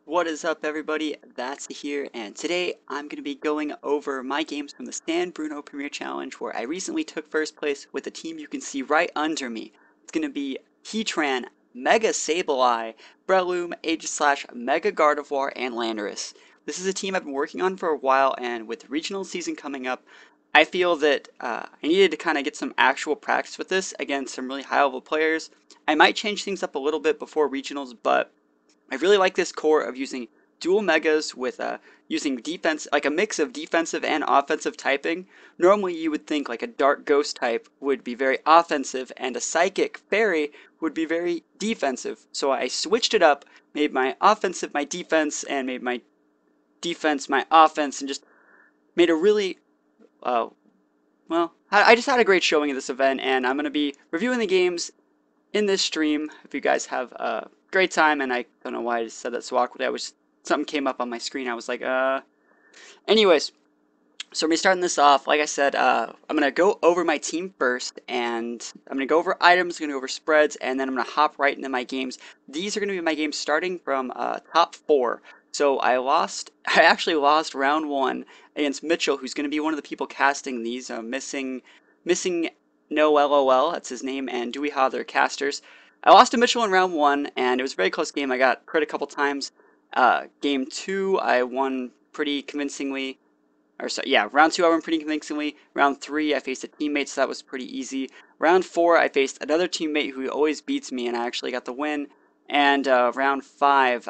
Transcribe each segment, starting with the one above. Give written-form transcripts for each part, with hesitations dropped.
What is up, everybody? That's here, and today I'm going to be going over my games from the San Bruno Premier Challenge, where I recently took first place with the team you can see right under me. It's going to be Heatran, Mega Sableye, Breloom, Aegislash, Mega Gardevoir, and Landorus. This is a team I've been working on for a while, and with regional season coming up, I feel that I needed to kind of get some actual practice with this against some really high-level players. I might change things up a little bit before regionals, but I really like this core of using dual megas with using defense, like a mix of defensive and offensive typing. Normally you would think like a dark ghost type would be very offensive and a psychic fairy would be very defensive. So I switched it up, made my offensive my defense and made my defense my offense and just made a really, uh, I just had a great showing of this event and I'm going to be reviewing the games in this stream. If you guys have a great time, and I don't know why I just said that so awkwardly. Something came up on my screen. I was like, Anyways, so we're starting this off. Like I said, I'm gonna go over my team first, and I'm gonna go over items, gonna go over spreads, and then I'm gonna hop right into my games. These are gonna be my games starting from top four. So I lost. I actually lost round one against Mitchell, who's gonna be one of the people casting these. Missing no LOL. That's his name, and Dewey Ha, they're casters. I lost to Mitchell in round one, and it was a very close game. I got crit a couple times. Game two, I won pretty convincingly. Round two I won pretty convincingly. Round three I faced a teammate, so that was pretty easy. Round four I faced another teammate who always beats me, and I actually got the win. And round five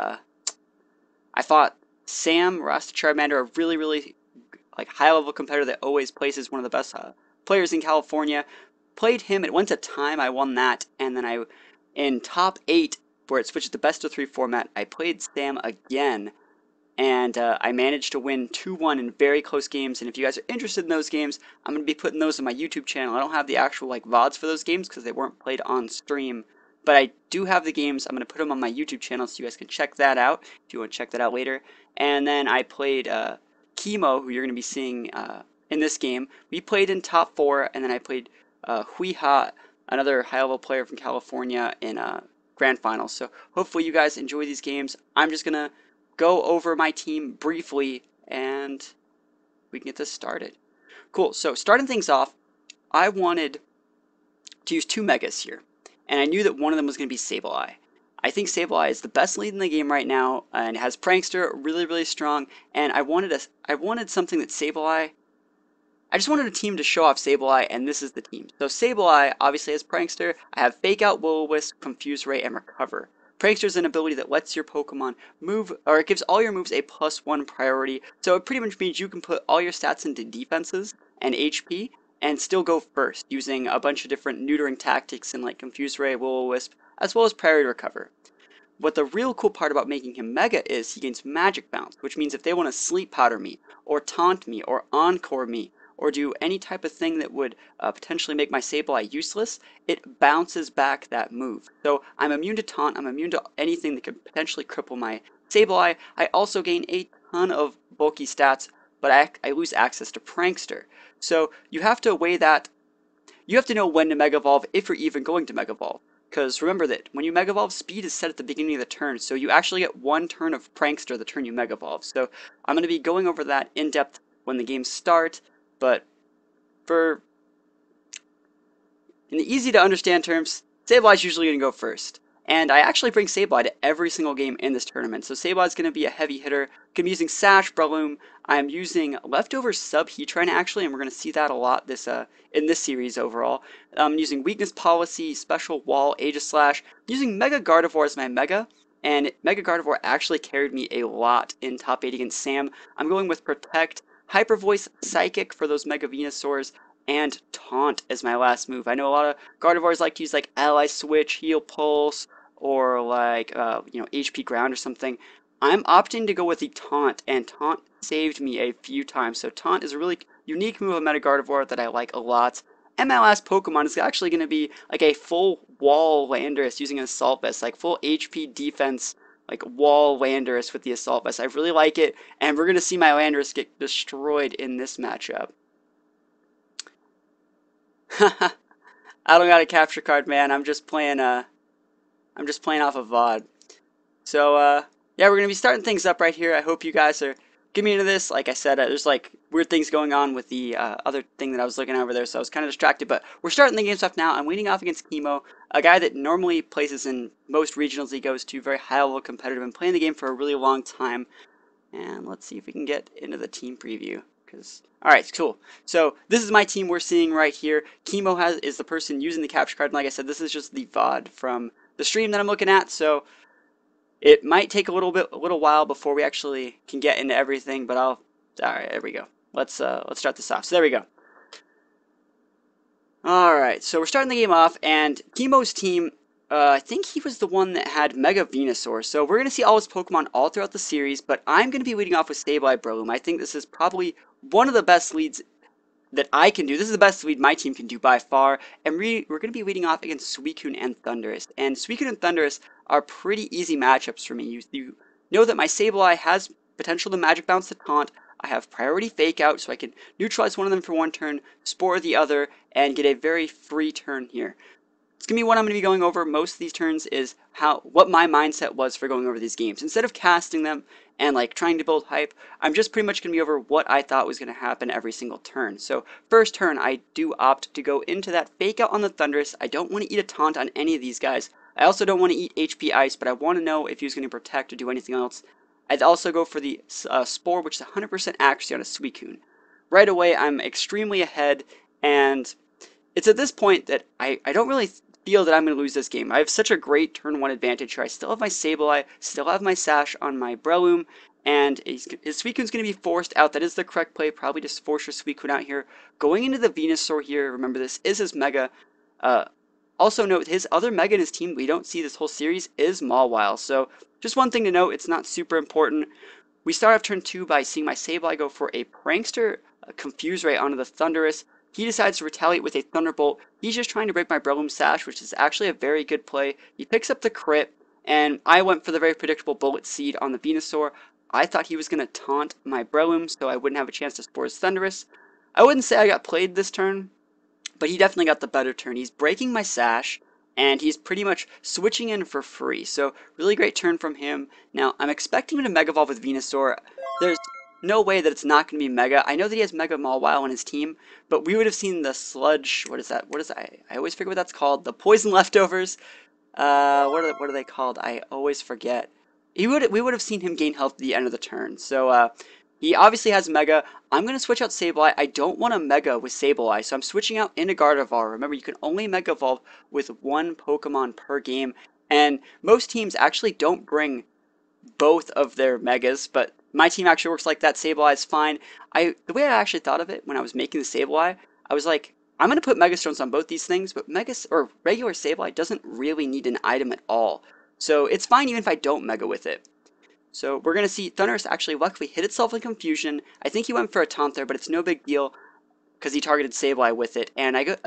I fought Sam Rasta Charmander, a really like high level competitor that always places one of the best players in California. Played him. It went to time. I won that, and then in top eight, where it switched to the best of three format, I played Sam again, and I managed to win 2-1 in very close games. And if you guys are interested in those games, I'm going to be putting those on my YouTube channel. I don't have the actual like VODs for those games because they weren't played on stream, but I do have the games. I'm going to put them on my YouTube channel so you guys can check that out if you want to check that out later. And then I played Chemo, who you're going to be seeing in this game. We played in top four, and then I played Hui Ha, another high-level player from California, in grand finals. So hopefully you guys enjoy these games. I'm just going to go over my team briefly, and we can get this started. Cool, so starting things off, I wanted to use two megas here, and I knew that one of them was going to be Sableye. I think Sableye is the best lead in the game right now, and has Prankster really strong, and I wanted something that Sableye. I just wanted a team to show off Sableye, and this is the team. So Sableye obviously has Prankster. I have Fake Out, Will-O-Wisp, Confuse Ray, and Recover. Prankster is an ability that lets your Pokemon move, or it gives all your moves a +1 priority. So it pretty much means you can put all your stats into defenses and HP, and still go first, using a bunch of different neutering tactics in like Confuse Ray, Will-O-Wisp, as well as Priority Recover. What the real cool part about making him Mega is he gains Magic Bounce, which means if they want to Sleep Powder me, or Taunt me, or Encore me, or do any type of thing that would potentially make my Sableye useless, it bounces back that move. So I'm immune to Taunt, I'm immune to anything that could potentially cripple my Sableye. I also gain a ton of bulky stats, but I lose access to Prankster. So you have to weigh that. You have to know when to Mega Evolve if you're even going to Mega Evolve. Because remember that when you Mega Evolve, speed is set at the beginning of the turn, so you actually get one turn of Prankster the turn you Mega Evolve. So I'm going to be going over that in depth when the games start, but in the easy to understand terms, Sableye is usually going to go first. And I actually bring Sableye to every single game in this tournament. So Sableye is going to be a heavy hitter. I'm going to be using Sash, Breloom. I'm using leftover sub Heatran actually, and we're going to see that a lot in this series overall. I'm using Weakness Policy, Special Wall, Aegislash. I'm using Mega Gardevoir as my Mega, and Mega Gardevoir actually carried me a lot in top 8 against Sam. I'm going with Protect, Hyper Voice, Psychic for those Mega Venusaurs, and Taunt as my last move. I know a lot of Gardevoirs like to use like Ally Switch, Heal Pulse, or like HP Ground or something. I'm opting to go with the Taunt, and Taunt saved me a few times. So Taunt is a really unique move of Meta Gardevoir that I like a lot. And my last Pokemon is actually going to be like a full wall Landorus using an Assault Vest, like full HP defense, like wall Landorus with the Assault Vest. I really like it, and we're going to see my Landorus get destroyed in this matchup. I don't got a capture card, man. I'm just playing off of VOD. So yeah, we're gonna be starting things up right here. I hope you guys are getting into this. Like I said, there's like weird things going on with the other thing that I was looking over there, so I was kind of distracted. But we're starting the game stuff now. I'm leading off against Chemo, a guy that normally places in most regionals he goes to, very high level competitive, and playing the game for a really long time. And let's see if we can get into the team preview. All right, cool. So this is my team we're seeing right here. Chemo is the person using the capture card, and like I said, this is just the VOD from the stream that I'm looking at. So it might take a little while before we actually can get into everything, but all right, there we go. Let's start this off. So there we go. All right, so we're starting the game off, and Chemo's team, I think he was the one that had Mega Venusaur. So we're gonna see all his Pokemon all throughout the series, but I'm gonna be leading off with Sableye Breloom. I think this is probably one of the best leads that I can do. This is the best lead my team can do by far. And we're going to be leading off against Suicune and Thundurus. And Suicune and Thundurus are pretty easy matchups for me. You know that my Sableye has potential to Magic Bounce the Taunt. I have Priority Fake Out, so I can neutralize one of them for one turn, Spore the other, and get a very free turn here. It's going to be what I'm going to be going over most of these turns is what my mindset was for going over these games. Instead of casting them and like trying to build hype, I'm just pretty much going to be over what I thought was going to happen every single turn. So first turn, I do opt to go into that fake out on the Thundurus. I don't want to eat a taunt on any of these guys. I also don't want to eat HP Ice, but I want to know if he was going to protect or do anything else. I'd also go for the Spore, which is 100% accuracy on a Suicune. Right away, I'm extremely ahead, and it's at this point that I don't really feel that I'm going to lose this game. I have such a great turn 1 advantage here. I still have my Sableye, still have my Sash on my Breloom, and his Suicune's going to be forced out. That is the correct play. Probably just force your Suicune out here. Going into the Venusaur here, remember this is his Mega. Also note, his other Mega in his team we don't see this whole series is Mawile. So just one thing to note, it's not super important. We start off turn 2 by seeing my Sableye go for a Prankster Confuse Ray onto the Thundurus. He decides to retaliate with a Thunderbolt. He's just trying to break my Breloom Sash, which is actually a very good play. He picks up the crit, and I went for the very predictable Bullet Seed on the Venusaur. I thought he was going to taunt my Breloom, so I wouldn't have a chance to Spore his Thundurus. I wouldn't say I got played this turn, but he definitely got the better turn. He's breaking my Sash, and he's pretty much switching in for free. So really great turn from him. Now, I'm expecting him to Mega Evolve with Venusaur. There's no way that it's not going to be Mega. I know that he has Mega Mawile on his team, but we would have seen the Sludge, what is that? What is that? I always forget what that's called. The Poison Leftovers. What are they called? I always forget. We would have seen him gain health at the end of the turn. So he obviously has Mega. I'm going to switch out Sableye. I don't want a Mega with Sableye, so I'm switching out into Gardevoir. Remember, you can only Mega Evolve with one Pokemon per game, and most teams actually don't bring both of their Megas, but my team actually works like that. Sableye is fine. The way I actually thought of it when I was making the Sableye, I was like, I'm going to put Mega Stones on both these things, but regular Sableye doesn't really need an item at all. So it's fine even if I don't Mega with it. So we're going to see Thundurus actually luckily hit itself in Confusion. I think he went for a taunt there, but it's no big deal because he targeted Sableye with it. And I got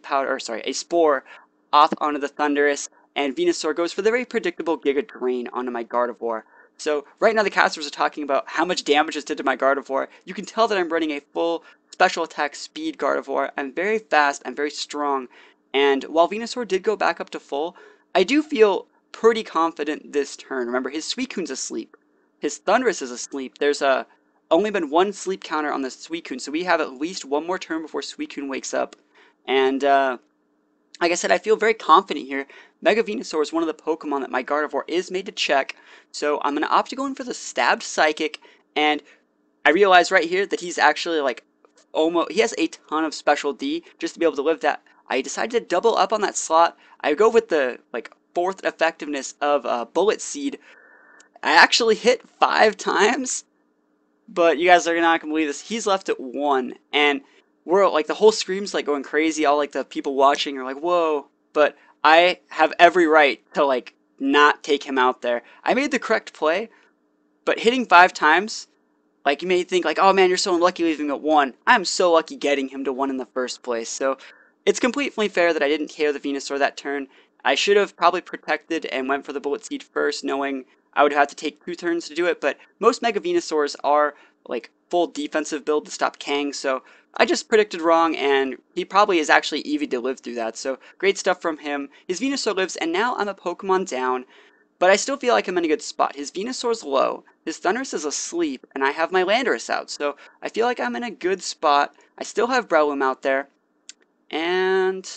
a Spore off onto the Thundurus, and Venusaur goes for the very predictable Giga Drain onto my Gardevoir. So right now the casters are talking about how much damage this did to my Gardevoir. You can tell that I'm running a full special attack speed Gardevoir. I'm very fast, I'm very strong, and while Venusaur did go back up to full, I do feel pretty confident this turn. Remember, his Suicune's asleep. His Thundurus is asleep. There's only been one sleep counter on the Suicune, so we have at least one more turn before Suicune wakes up. And like I said, I feel very confident here. Mega Venusaur is one of the Pokemon that my Gardevoir is made to check, so I'm going to opt to go in for the Stabbed Psychic, and I realize right here that he's actually like he has a ton of Special D just to be able to live that. I decided to double up on that slot. I go with the like fourth effectiveness of Bullet Seed. I actually hit 5 times, but you guys are not gonna believe this. He's left at 1, and we're like the whole scream's like going crazy. All like the people watching are like, "Whoa!" But I have every right to like not take him out there. I made the correct play, but hitting 5 times, like you may think like, "Oh man, you're so unlucky leaving at 1." I'm so lucky getting him to 1 in the first place. So it's completely fair that I didn't KO the Venusaur that turn. I should have probably protected and went for the Bullet Seed first, knowing I would have to take 2 turns to do it, but most Mega Venusaurs are like full defensive build to stop Kang, so I just predicted wrong, and he probably is actually EV to live through that, so great stuff from him. His Venusaur lives, and now I'm a Pokemon down. but I still feel like I'm in a good spot. His Venusaur's low, his Thundurus is asleep, and I have my Landorus out, so I feel like I'm in a good spot. I still have Breloom out there, and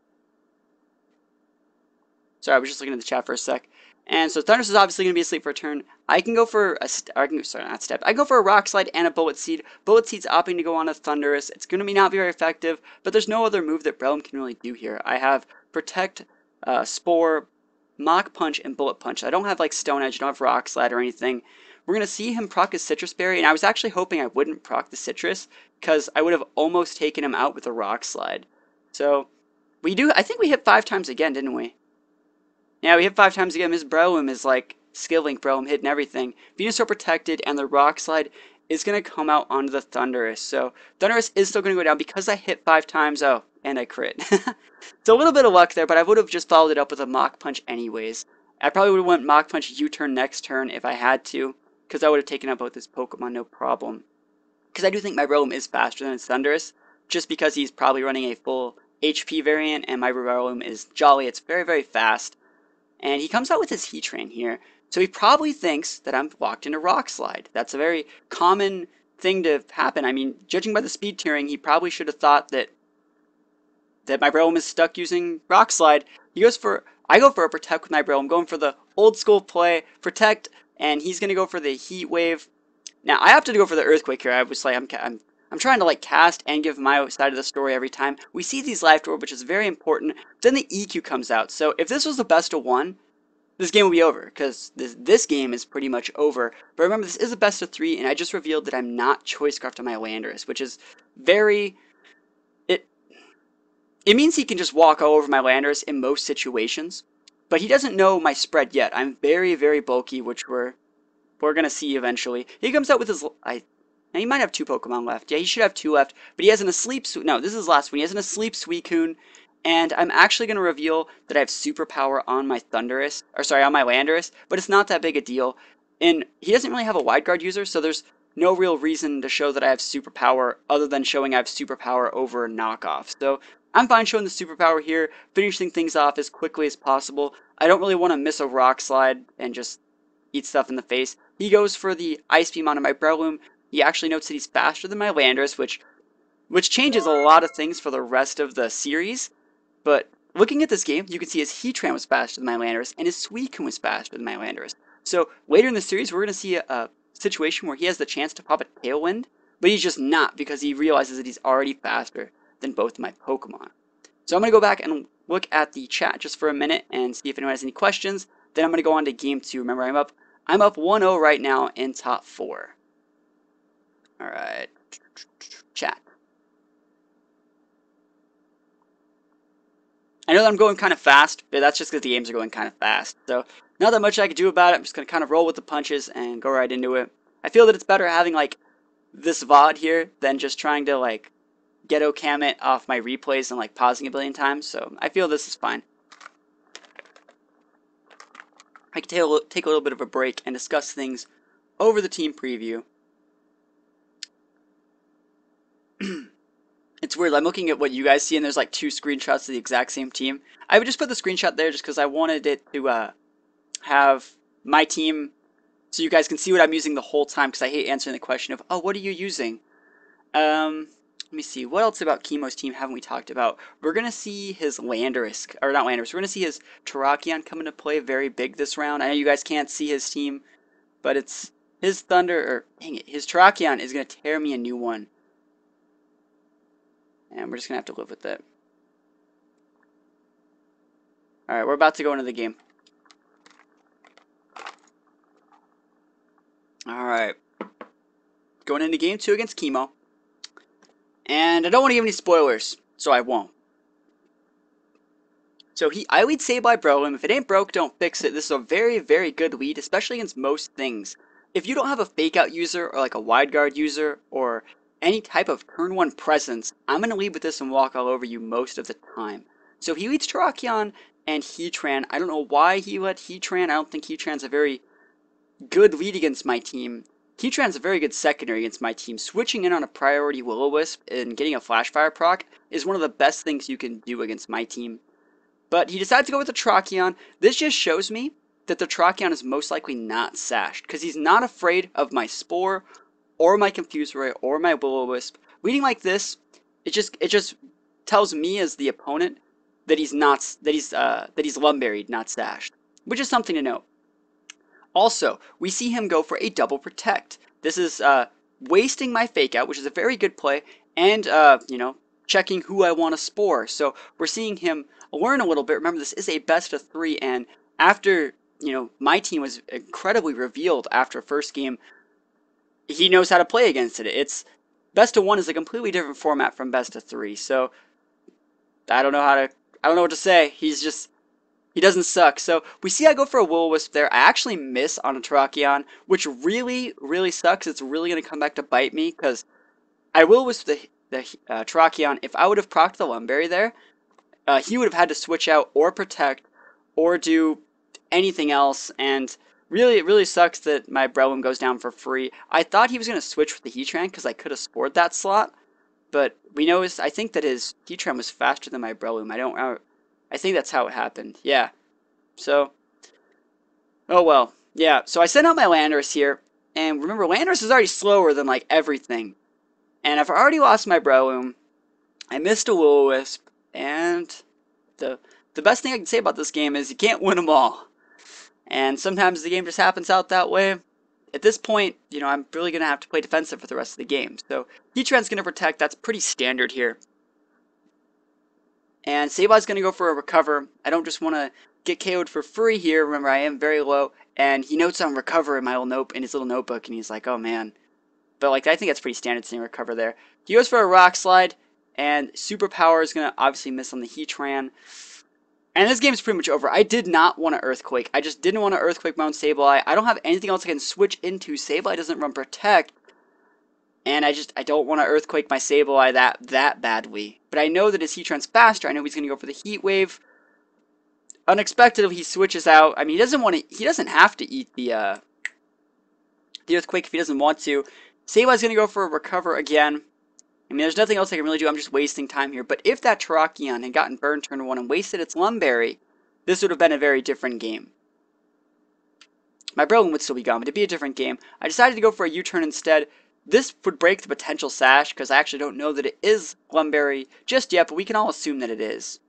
sorry, I was just looking at the chat for a sec. And so Thundurus is obviously going to be asleep for a turn. I can go for a sorry, not step. I can go for a Rock Slide and a Bullet Seed. Bullet Seed's opting to go on a Thundurus. It's going to be not very effective, but there's no other move that Breloom can really do here. I have Protect, Spore, Mach Punch, and Bullet Punch. I don't have like Stone Edge, I don't have Rock Slide or anything. We're going to see him proc his Citrus Berry, and I was actually hoping I wouldn't proc the Citrus, because I would have almost taken him out with a Rock Slide. So, I think we hit 5 times again, didn't we? Yeah, we hit 5 times again. His Breloom is like Skillink Breloom hitting everything. Venusaur protected, and the Rock Slide is going to come out onto the Thundurus. So Thundurus is still going to go down because I hit 5 times. Oh, and I crit. So a little bit of luck there, but I would have just followed it up with a Mach Punch anyways. I probably would have went Mach Punch U-turn next turn if I had to, because I would have taken out both this Pokemon no problem. Because I do think my Breloom is faster than his Thundurus, just because he's probably running a full HP variant, and my Breloom is jolly. It's very, very fast. And he comes out with his Heatran here. So he probably thinks that I'm locked into Rock Slide. That's a very common thing to happen. I mean, judging by the speed tiering, he probably should have thought that my Breloom is stuck using Rock Slide. I go for a Protect with my Breloom. I'm going for the old school play, Protect, and he's going to go for the Heat Wave. Now, I opted to go for the Earthquake here. I was like, I'm trying to like cast and give my side of the story every time. We see these Life Orb, which is very important. Then the EQ comes out. So if this was the best of 1, this game will be over, because this game is pretty much over. But remember, this is a best of 3, and I just revealed that I'm not Choice Scarfed on my Landorus, which is very... It means he can just walk all over my Landorus in most situations, but he doesn't know my spread yet. I'm very, very bulky, which we're going to see eventually. He comes out with his... Now, he might have 2 Pokemon left. Yeah, he should have 2 left. But he has an Asleep... No, this is his last one. He has an Asleep Suicune. And I'm actually going to reveal that I have Superpower on my Thundurus. Or, sorry, on my Landorus. But it's not that big a deal. And he doesn't really have a Wide Guard user, so there's no real reason to show that I have Superpower other than showing I have Superpower over a knockoff. So, I'm fine showing the Superpower here, finishing things off as quickly as possible. I don't really want to miss a Rock Slide and just eat stuff in the face. He goes for the Ice Beam onto my Breloom. He actually notes that he's faster than my Landorus, which changes a lot of things for the rest of the series. But looking at this game, you can see his Heatran was faster than my Landorus, and his Suicune was faster than my Landorus. So later in the series, we're going to see a situation where he has the chance to pop a Tailwind, but he's just not, because he realizes that he's already faster than both my Pokemon. So I'm going to go back and look at the chat just for a minute and see if anyone has any questions. Then I'm going to go on to game 2. Remember, I'm up 1-0 right now in top 4. Alright, chat. I know that I'm going kind of fast, but that's just because the games are going kind of fast. So, not that much I can do about it. I'm just going to kind of roll with the punches and go right into it. I feel that it's better having, like, this VOD here than just trying to, like, ghetto cam it off my replays and, like, pausing a billion times. So, I feel this is fine. I can take a little bit of a break and discuss things over the team preview. It's weird, I'm looking at what you guys see, and there's like 2 screenshots of the exact same team. I would just put the screenshot there just because I wanted it to have my team so you guys can see what I'm using the whole time, because I hate answering the question of, oh, what are you using? Let me see, what else about Chemo's team haven't we talked about? We're going to see his Landorus, or not Landorus, we're going to see his Terrakion come into play very big this round. I know you guys can't see his team, but it's his his Terrakion is going to tear me a new one. And we're just going to have to live with it. Alright, we're about to go into the game. Alright. Going into game 2 against Chemo. And I don't want to give any spoilers, so I won't. So I lead Sableye Breloom. If it ain't broke, don't fix it. This is a very, very good lead, especially against most things. If you don't have a Fake Out user, or like a Wide Guard user, or any type of turn 1 presence, I'm going to lead with this and walk all over you most of the time. So he leads Terrakion and Heatran. I don't know why he led Heatran. I don't think Heatran's a very good lead against my team. Heatran's a very good secondary against my team. Switching in on a priority Will-O-Wisp and getting a Flash Fire proc is one of the best things you can do against my team. But he decides to go with the Terrakion. This just shows me that the Tracheon is most likely not sashed, because he's not afraid of my Spore, or my Confuse Ray, or my Will-O-Wisp. Reading like this, it just tells me as the opponent that he's Lumberied, not sashed, which is something to note. Also, we see him go for a double protect. This is wasting my fake out, which is a very good play, and checking who I want to spore. So we're seeing him learn a little bit. Remember, this is a best of 3, and after my team was incredibly revealed after first game, he knows how to play against it. It's best of 1 is a completely different format from best of 3. So I don't know what to say. He doesn't suck. So we see I go for a Will-O-Wisp there. I actually miss on a Tracheon, which really, really sucks. It's really going to come back to bite me, because I Will-O-Wisp the Tracheon. If I would have procced the Lumberry there, he would have had to switch out or protect or do anything else, and really, it really sucks that my Breloom goes down for free. I thought he was going to switch with the Heatran, because I could have spored that slot, but I think that his Heatran was faster than my Breloom. I think that's how it happened. Yeah. So, oh well. Yeah, so I sent out my Landorus here, and remember, Landorus is already slower than, like, everything. And I've already lost my Breloom. I missed a Will-O-Wisp, and the best thing I can say about this game is you can't win them all. And sometimes the game just happens out that way. At this point, I'm really going to have to play defensive for the rest of the game. So, Heatran's going to protect. That's pretty standard here. And Sabai's going to go for a recover. I don't just want to get KO'd for free here. Remember, I am very low. And he notes on recover in his little notebook, and he's like, oh man. But I think that's pretty standard seeing recover there. He goes for a Rock Slide, and Superpower is going to obviously miss on the Heatran. And this game is pretty much over. I did not want to Earthquake. I just didn't want to Earthquake my own Sableye. I don't have anything else I can switch into. Sableye doesn't run Protect. And I don't want to Earthquake my Sableye that badly. But I know that his Heatran's faster. I know he's going to go for the Heat Wave. Unexpectedly, he switches out. I mean, he doesn't have to eat the Earthquake if he doesn't want to. Sableye's going to go for a Recover again. I mean, there's nothing else I can really do. I'm just wasting time here. But if that Terrakion had gotten burned turn 1 and wasted its Lumberry, this would have been a very different game. My Breloom would still be gone, but it'd be a different game. I decided to go for a U-turn instead. This would break the potential Sash, because I actually don't know that it is Lumberry just yet, but we can all assume that it is.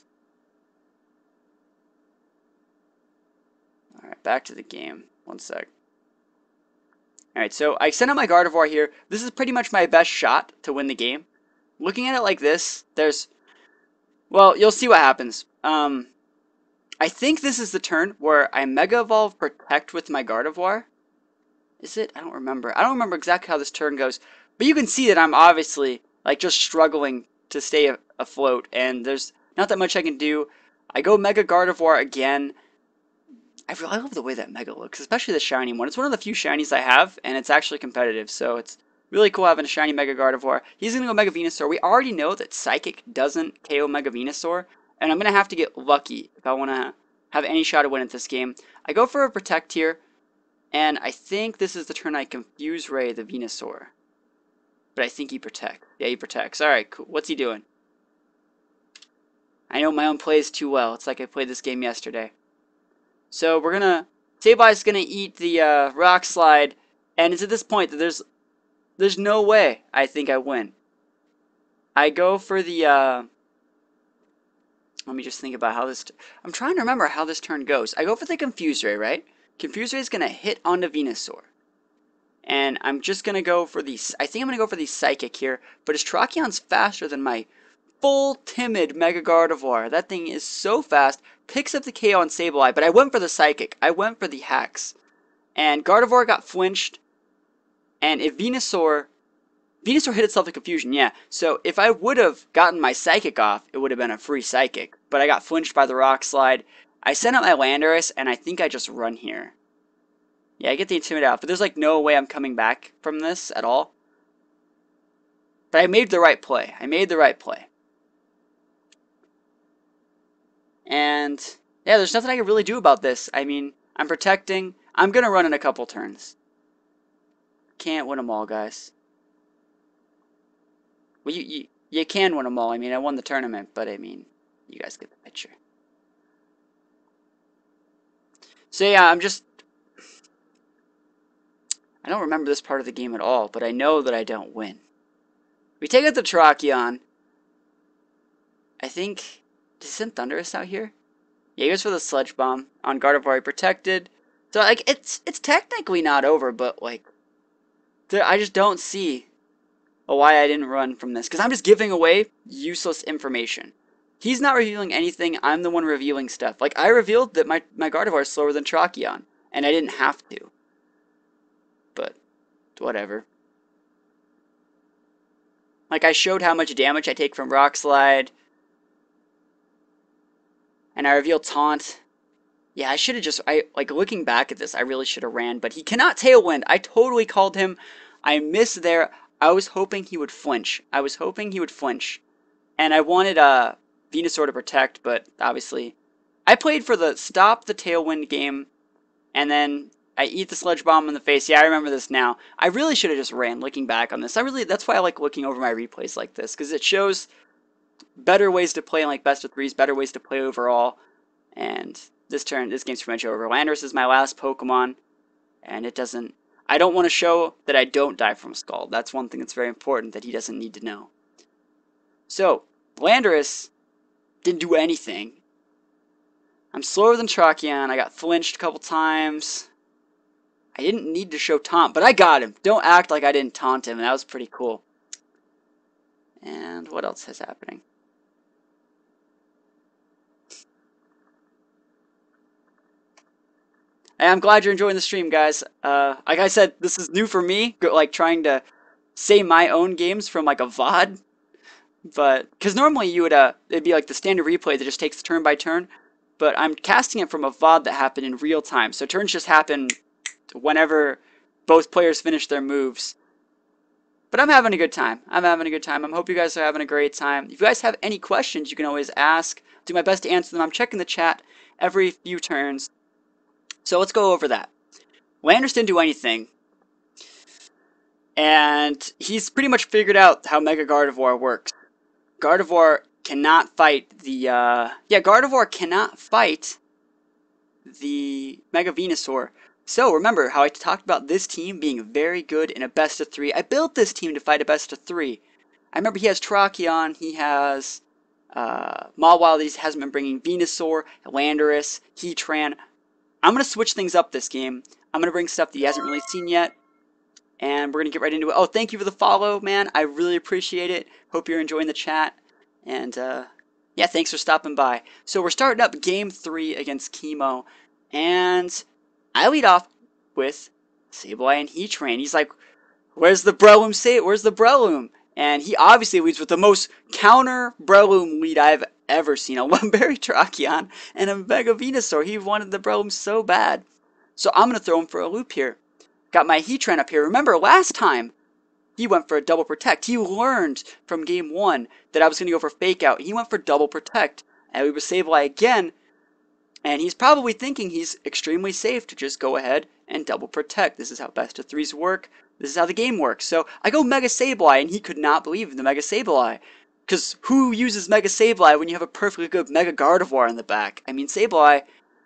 Alright, back to the game. One sec. Alright, so I sent out my Gardevoir here. This is pretty much my best shot to win the game. Looking at it like this, well, you'll see what happens. I think this is the turn where I Mega Evolve Protect with my Gardevoir. Is it? I don't remember. I don't remember exactly how this turn goes. But you can see that I'm obviously, just struggling to stay afloat. And there's not that much I can do. I go Mega Gardevoir again. I love the way that Mega looks, especially the shiny one. It's one of the few shinies I have, and it's actually competitive. So it's really cool having a shiny Mega Gardevoir. He's going to go Mega Venusaur. We already know that Psychic doesn't KO Mega Venusaur. And I'm going to have to get lucky if I want to have any shot at winning this game. I go for a Protect here. And I think this is the turn I Confuse Ray the Venusaur. But I think he protects. Yeah, he protects. Alright, cool. What's he doing? I know my own plays too well. It's like I played this game yesterday. So we're gonna... Sabai's gonna eat the Rock Slide. And it's at this point that there's no way I think I win. I go for the... Let me just think about how this... I'm trying to remember how this turn goes. I go for the Confuse Ray, right? Confuse Ray is going to hit onto Venusaur. And I'm just going to go for the... I think I'm going to go for the Psychic here. But his Terrakion's faster than my full timid Mega Gardevoir. That thing is so fast. Picks up the KO on Sableye. But I went for the Psychic. I went for the Hex. And Gardevoir got flinched. And if Venusaur hit itself to Confusion, yeah. So if I would have gotten my Psychic off, it would have been a free Psychic. But I got flinched by the Rock Slide. I sent out my Landorus, and I think I just run here. Yeah, I get the Intimidate out, but there's no way I'm coming back from this at all. But I made the right play. And, yeah, there's nothing I can really do about this. I mean, I'm protecting. I'm going to run in a couple turns. Can't win them all, guys. Well, you can win them all. I mean, I won the tournament, but I mean, you guys get the picture. So yeah, I don't remember this part of the game at all, but I know that I don't win. We take out the Terrakion. I think, does he send Thunderous out here? Yeah, he goes for the Sludge Bomb on Gardevoir protected. So like it's technically not over, but like I just don't see why I didn't run from this, because I'm just giving away useless information. He's not revealing anything. I'm the one revealing stuff. Like I revealed that my Gardevoir is slower than Terrakion, and I didn't have to. But whatever. Like I showed how much damage I take from Rock Slide, and I revealed Taunt. Yeah, I should have just, like, looking back at this, I really should have ran, but he cannot Tailwind. I totally called him. I missed there. I was hoping he would flinch. And I wanted, Venusaur to protect, but obviously. I played for the stop the Tailwind game, and then I eat the Sludge Bomb in the face. Yeah, I remember this now. I really should have just ran, looking back on this. That's why I like looking over my replays like this, because it shows better ways to play in, like, best of threes, better ways to play overall. And this game's pretty much over. Landorus is my last Pokemon, and I don't want to show that I don't die from Scald. That's one thing that's very important that he doesn't need to know. So, Landorus didn't do anything. I'm slower than Terrakion. I got flinched a couple times. I didn't need to show taunt, but I got him. Don't act like I didn't taunt him, and that was pretty cool. And what else is happening? Hey, I'm glad you're enjoying the stream, guys. Like I said, this is new for me, like trying to say my own games from like a VOD. But because normally it'd be like the standard replay that just takes turn by turn. But I'm casting it from a VOD that happened in real time, so turns just happen whenever both players finish their moves. But I'm having a good time. I hope you guys are having a great time. If you guys have any questions, you can always ask. I'll do my best to answer them. I'm checking the chat every few turns. So let's go over that. Landorus didn't do anything. And he's pretty much figured out how Mega Gardevoir works. Gardevoir cannot fight Gardevoir cannot fight the Mega Venusaur. So remember how I talked about this team being very good in a best of 3. I built this team to fight a best of 3. I remember he has Terrakion, he has Mawile that he hasn't been bringing, Venusaur, Landorus, Heatran. I'm going to switch things up this game. I'm going to bring stuff that he hasn't really seen yet. And we're going to get right into it. Oh, thank you for the follow, man. I really appreciate it. Hope you're enjoying the chat. And, yeah, thanks for stopping by. So we're starting up Game 3 against Chemo. And I lead off with Sableye and Heatran. He's like, where's the Breloom? Where's the Breloom? And he obviously leads with the most counter Breloom lead I've ever seen. A Lumberry Terrakion and a Mega Venusaur. He wanted the Breloom so bad. So I'm going to throw him for a loop here. Got my Heatran up here. Remember, last time, he went for a double protect. He learned from game 1 that I was going to go for fake out. He went for double protect. And we were Sableye again. And he's probably thinking he's extremely safe to just go ahead and double protect. This is how best of 3s work. This is how the game works. So I go Mega Sableye, and he could not believe the Mega Sableye. Because who uses Mega Sableye when you have a perfectly good Mega Gardevoir in the back? I mean, Sableye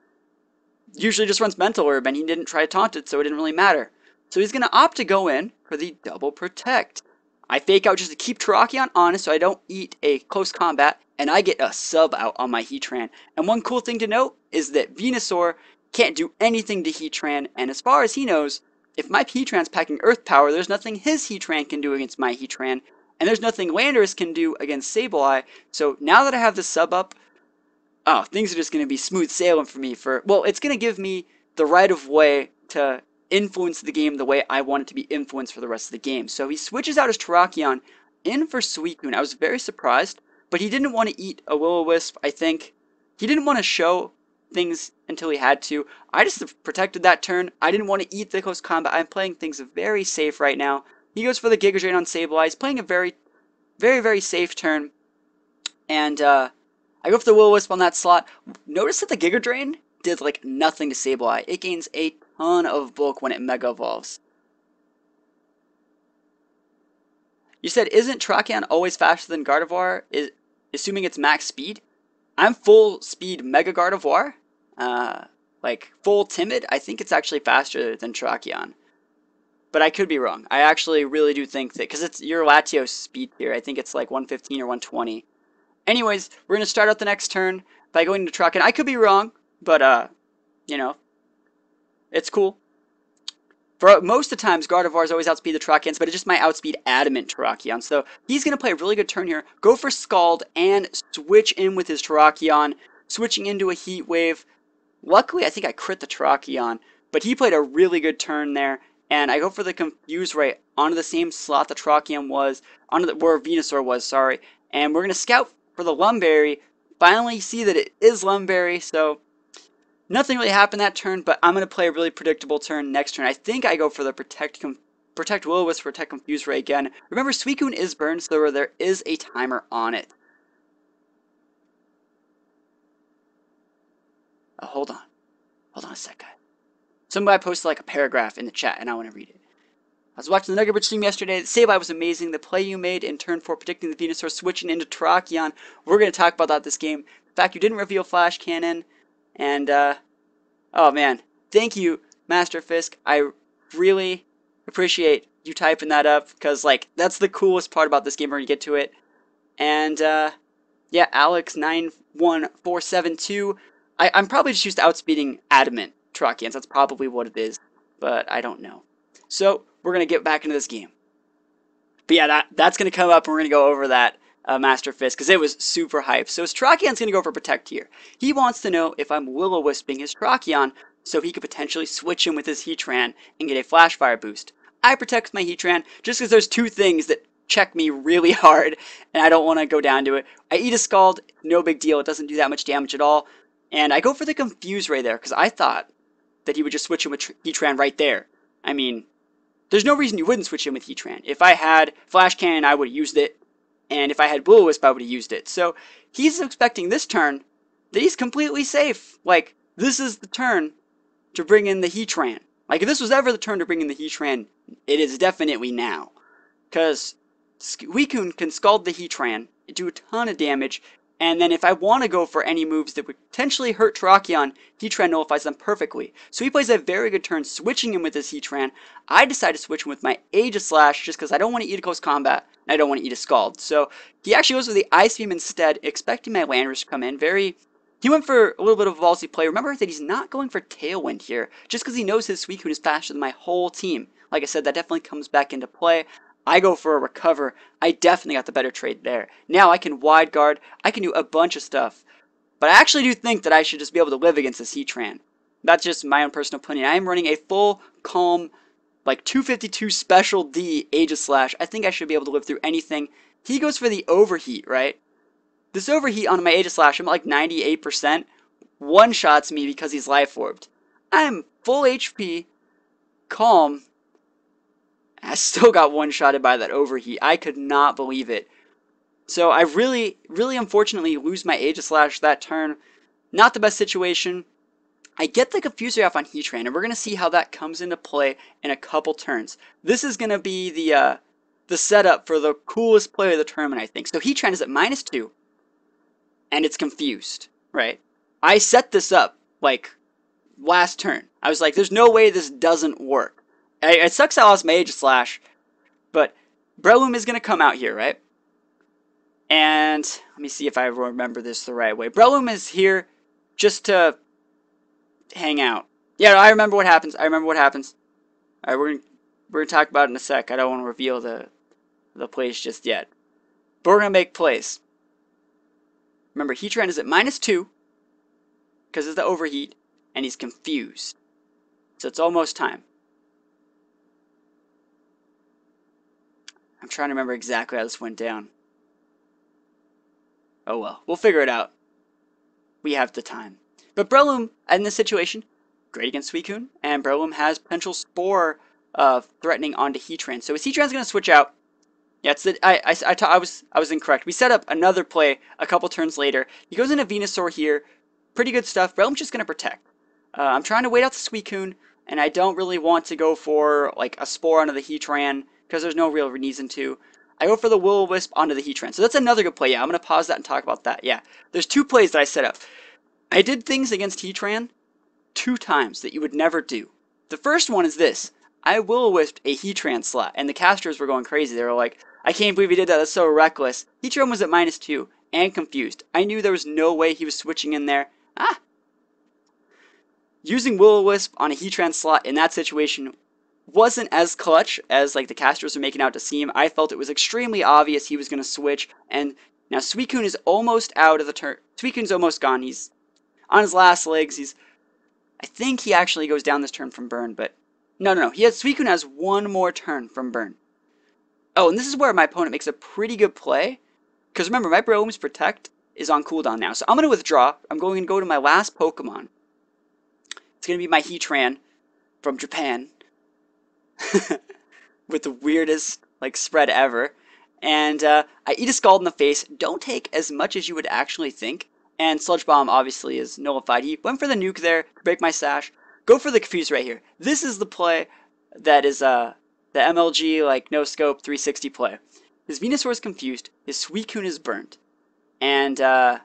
usually just runs Mental Herb, and he didn't try to taunt it, so it didn't really matter. So he's going to opt to go in for the double protect. I fake out just to keep Terrakion honest so I don't eat a close combat, and I get a sub out on my Heatran. And one cool thing to note is that Venusaur can't do anything to Heatran, and as far as he knows, if my Heatran's packing Earth Power, there's nothing his Heatran can do against my Heatran, and there's nothing Landorus can do against Sableye. So now that I have the sub up, oh, things are just going to be smooth sailing for me. Well, it's going to give me the right of way to influence the game the way I want it to be influenced for the rest of the game. So he switches out his Terrakion in for Suicune. I was very surprised, but he didn't want to eat a Will-O-Wisp, I think. He didn't want to show things until he had to. I just protected that turn. I didn't want to eat the close combat. I'm playing things very safe right now. He goes for the Giga Drain on Sableye. He's playing a very, very, very safe turn. And, I go for the Will-O-Wisp on that slot. Notice that the Giga Drain did, like, nothing to Sableye. It gains a ton of bulk when it Mega Evolves. You said, isn't Terrakion always faster than Gardevoir, assuming it's max speed? I'm full speed Mega Gardevoir. like full timid, I think it's actually faster than Terrakion. But I could be wrong. I actually really do think that, because it's your Latios speed here, I think it's like 115 or 120. Anyways, we're going to start out the next turn by going to Terrakion. I could be wrong, but, you know, it's cool. For most of the times, Gardevoirs always outspeed the Terrakions, but it just might outspeed Adamant Terrakion. So he's going to play a really good turn here, go for Scald, and switch in with his Terrakion, switching into a Heat Wave. Luckily, I think I crit the Terrakion, but he played a really good turn there, and I go for the Confuse Ray onto the same slot the Terrakion was, where Venusaur was, sorry, and we're going to scout for the Lumberry, finally see that it is Lumberry, so nothing really happened that turn, but I'm going to play a really predictable turn next turn. I think I go for the Protect Will-O-Wisp, Protect Confuse Ray again. Remember, Suicune is burned, so there is a timer on it. Oh, hold on. Hold on a sec, guys. Somebody posted like a paragraph in the chat, and I want to read it. I was watching the Nugget Bridge stream yesterday. The Sableye was amazing. The play you made in turn 4 predicting the Venusaur switching into Terrakion. We're going to talk about that this game. The fact you didn't reveal Flash Cannon. And, oh man. Thank you, Master Fisk. I really appreciate you typing that up. Because, like, that's the coolest part about this game when you get to it. And, yeah, Alex91472. I'm probably just used to outspeeding Adamant Terrakions. That's probably what it is. But I don't know. So, we're going to get back into this game. But yeah, that's going to come up, and we're going to go over that Master Fist, because it was super hype. So his Terrakion's going to go for Protect here. He wants to know if I'm Will-O-Wisping his Terrakion, so he could potentially switch him with his Heatran and get a Flash Fire boost. I protect my Heatran, just because there's two things that check me really hard, and I don't want to go down to it. I eat a Scald, no big deal, it doesn't do that much damage at all. And I go for the Confuse Ray there, because I thought that he would just switch him with Heatran right there. I mean, there's no reason you wouldn't switch him with Heatran. If I had Flash Cannon, I would have used it. And if I had Will-O-Wisp, I would have used it. So he's expecting this turn that he's completely safe. Like, this is the turn to bring in the Heatran. Like, if this was ever the turn to bring in the Heatran, it is definitely now. Because Suicune can Scald the Heatran, do a ton of damage, and then if I want to go for any moves that would potentially hurt Terrakion, Heatran nullifies them perfectly. So he plays a very good turn, switching him with his Heatran. I decide to switch him with my Aegislash just because I don't want to eat a close combat, and I don't want to eat a Scald. So he actually goes with the Ice Beam instead, expecting my Landorus to come in. He went for a little bit of a ballsy play. Remember that he's not going for Tailwind here, just because he knows his Suicune is faster than my whole team. Like I said, that definitely comes back into play. I go for a Recover. I definitely got the better trade there. Now I can Wide Guard. I can do a bunch of stuff. But I actually do think that I should just be able to live against this Heatran. That's just my own personal opinion. I am running a full, calm, like 252 Special D Aegislash. I think I should be able to live through anything. He goes for the Overheat, right? This Overheat on my Aegislash, I'm at like 98%. One-shots me because he's Life Orbed. I'm full HP, calm. I still got one-shotted by that Overheat. I could not believe it. So I really unfortunately lose my Aegislash that turn. Not the best situation. I get the Confuse Ray off on Heatran, and we're going to see how that comes into play in a couple turns. This is going to be the setup for the coolest play of the tournament, I think. So Heatran is at -2, and it's confused, right? I set this up, like, last turn. I was like, there's no way this doesn't work. It sucks I lost my Aegislash, but Breloom is going to come out here, right? And let me see if I remember this the right way. Breloom is here just to hang out. Yeah, I remember what happens. All right, we're gonna talk about it in a sec. I don't want to reveal the plays just yet. But we're gonna make plays. Remember, Heatran is at -2 because of the Overheat, and he's confused. So it's almost time. I'm trying to remember exactly how this went down. Oh well, we'll figure it out. We have the time. But Breloom, in this situation, great against Suicune, and Breloom has potential Spore threatening onto Heatran. So his Heatran's going to switch out. Yeah, it's I was incorrect. We set up another play a couple turns later. He goes into Venusaur here. Pretty good stuff. Breloom's just going to protect. I'm trying to wait out the Suicune, and I don't really want to go for like a Spore onto the Heatran, because there's no real reason to. I go for the Will-O-Wisp onto the Heatran. So that's another good play. Yeah, I'm going to pause that and talk about that. Yeah, there's two plays that I set up. I did things against Heatran two times that you would never do. The first one is this. I will-o-wisped a Heatran slot, and the casters were going crazy. They were like, I can't believe he did that, that's so reckless. Heatran was at -2, and confused. I knew there was no way he was switching in there. Using Will-O-Wisp on a Heatran slot in that situation wasn't as clutch as like the casters were making out to seem. I felt it was extremely obvious he was going to switch, and now Suicune is almost out of the turn. Suicune's almost gone. He's on his last legs. I think he actually goes down this turn from Burn, but no. Suicune has one more turn from Burn. Oh, and this is where my opponent makes a pretty good play, because remember, my Breloom's Protect is on cooldown now, so I'm going to withdraw. I'm going to go to my last Pokemon. It's going to be my Heatran from Japan. With the weirdest like spread ever. And I eat a Scald in the face. Don't take as much as you would actually think. And Sludge Bomb obviously is nullified. He went for the nuke there to break my sash. Go for the Confuse right here. This is the play that is the MLG like no scope 360 play. His Venusaur is confused. His Suicune is burnt. And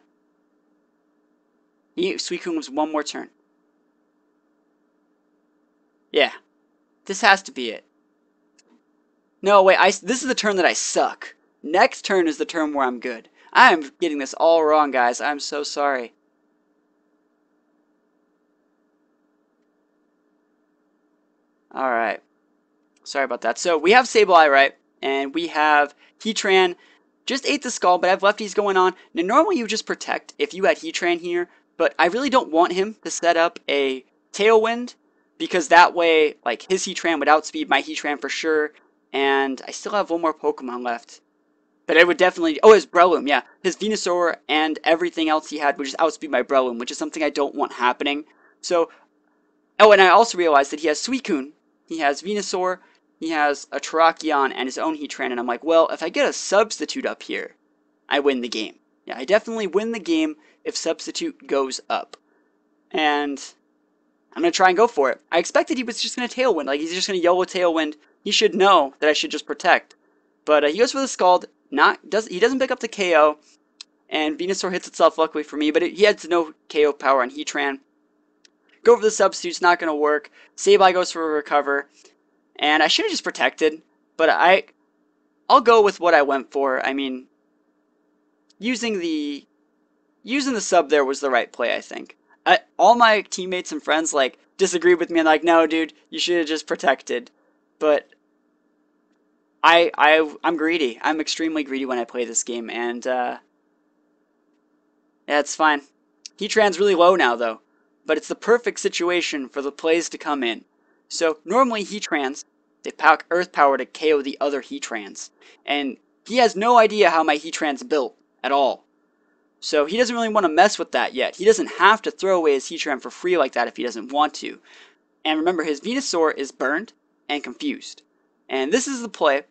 Suicune was one more turn. Yeah. This has to be it. No, wait, this is the turn that I suck. Next turn is the turn where I'm good. I am getting this all wrong, guys. I'm so sorry. Alright. Sorry about that. So, we have Sableye, right? And we have Heatran. Just ate the Skull, but I have lefties going on. Now, normally you would just protect if you had Heatran here, but I really don't want him to set up a Tailwind, because that way, like, his Heatran would outspeed my Heatran for sure, and I still have one more Pokemon left. But it would definitely... Oh, his Breloom, yeah. His Venusaur and everything else he had would just outspeed my Breloom, which is something I don't want happening. So... Oh, and I also realized that he has Suicune, he has Venusaur, he has a Terrakion, and his own Heatran, and I'm like, well, if I get a Substitute up here, I win the game. Yeah, I definitely win the game if Substitute goes up. And... I'm going to try and go for it. I expected he was just going to Tailwind. Like, he's just going to YOLO Tailwind. He should know that I should just protect. But he goes for the Scald. He doesn't pick up the KO. And Venusaur hits itself, luckily for me. But he had no KO power on Heatran. Go for the Substitute's not going to work. Sableye goes for a Recover. And I should have just protected. But I'll go with what I went for. I mean, using the sub there was the right play, I think. All my teammates and friends like disagreed with me and like, no, dude, you should have just protected. But I'm greedy. I'm extremely greedy when I play this game, and yeah, it's fine. Heatran's really low now though, but it's the perfect situation for the plays to come in. So normally Heatrans, they pack Earth Power to KO the other Heatrans, and he has no idea how my Heatran's built at all. So he doesn't really want to mess with that yet. He doesn't have to throw away his Heatran for free like that if he doesn't want to. And remember, his Venusaur is burned and confused. And this is the play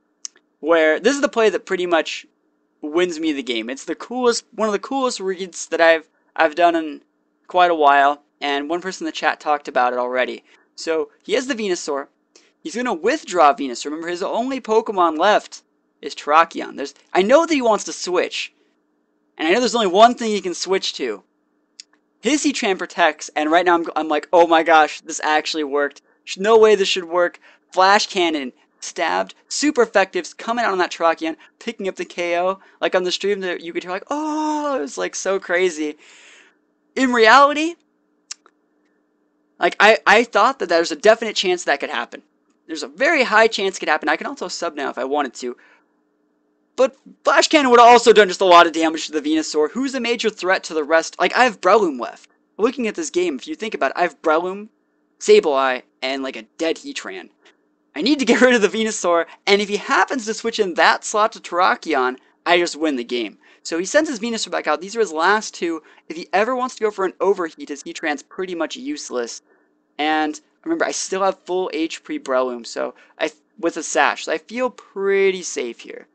that pretty much wins me the game. It's the coolest, one of the coolest reads that I've done in quite a while, and one person in the chat talked about it already. So he has the Venusaur. He's going to withdraw Venusaur. Remember, his only Pokemon left is Terrakion. I know that he wants to switch. And I know there's only one thing he can switch to. His Heatran protects, and right now I'm like, oh my gosh, this actually worked. No way this should work. Flash Cannon, stabbed, super effectives, coming out on that Terrakion, picking up the KO. Like on the stream, that you could hear like, oh, it was like so crazy. In reality, like I thought that there's a definite chance that could happen. There's a very high chance it could happen. I can also sub now if I wanted to. But Flash Cannon would have also done just a lot of damage to the Venusaur, who's a major threat to the rest. Like, I have Breloom left. Looking at this game, if you think about it, I have Breloom, Sableye, and like a dead Heatran. I need to get rid of the Venusaur, and if he happens to switch in that slot to Terrakion, I just win the game. So he sends his Venusaur back out. These are his last two. If he ever wants to go for an overheat, his Heatran's pretty much useless. And remember, I still have full HP Breloom, so with a Sash, so I feel pretty safe here.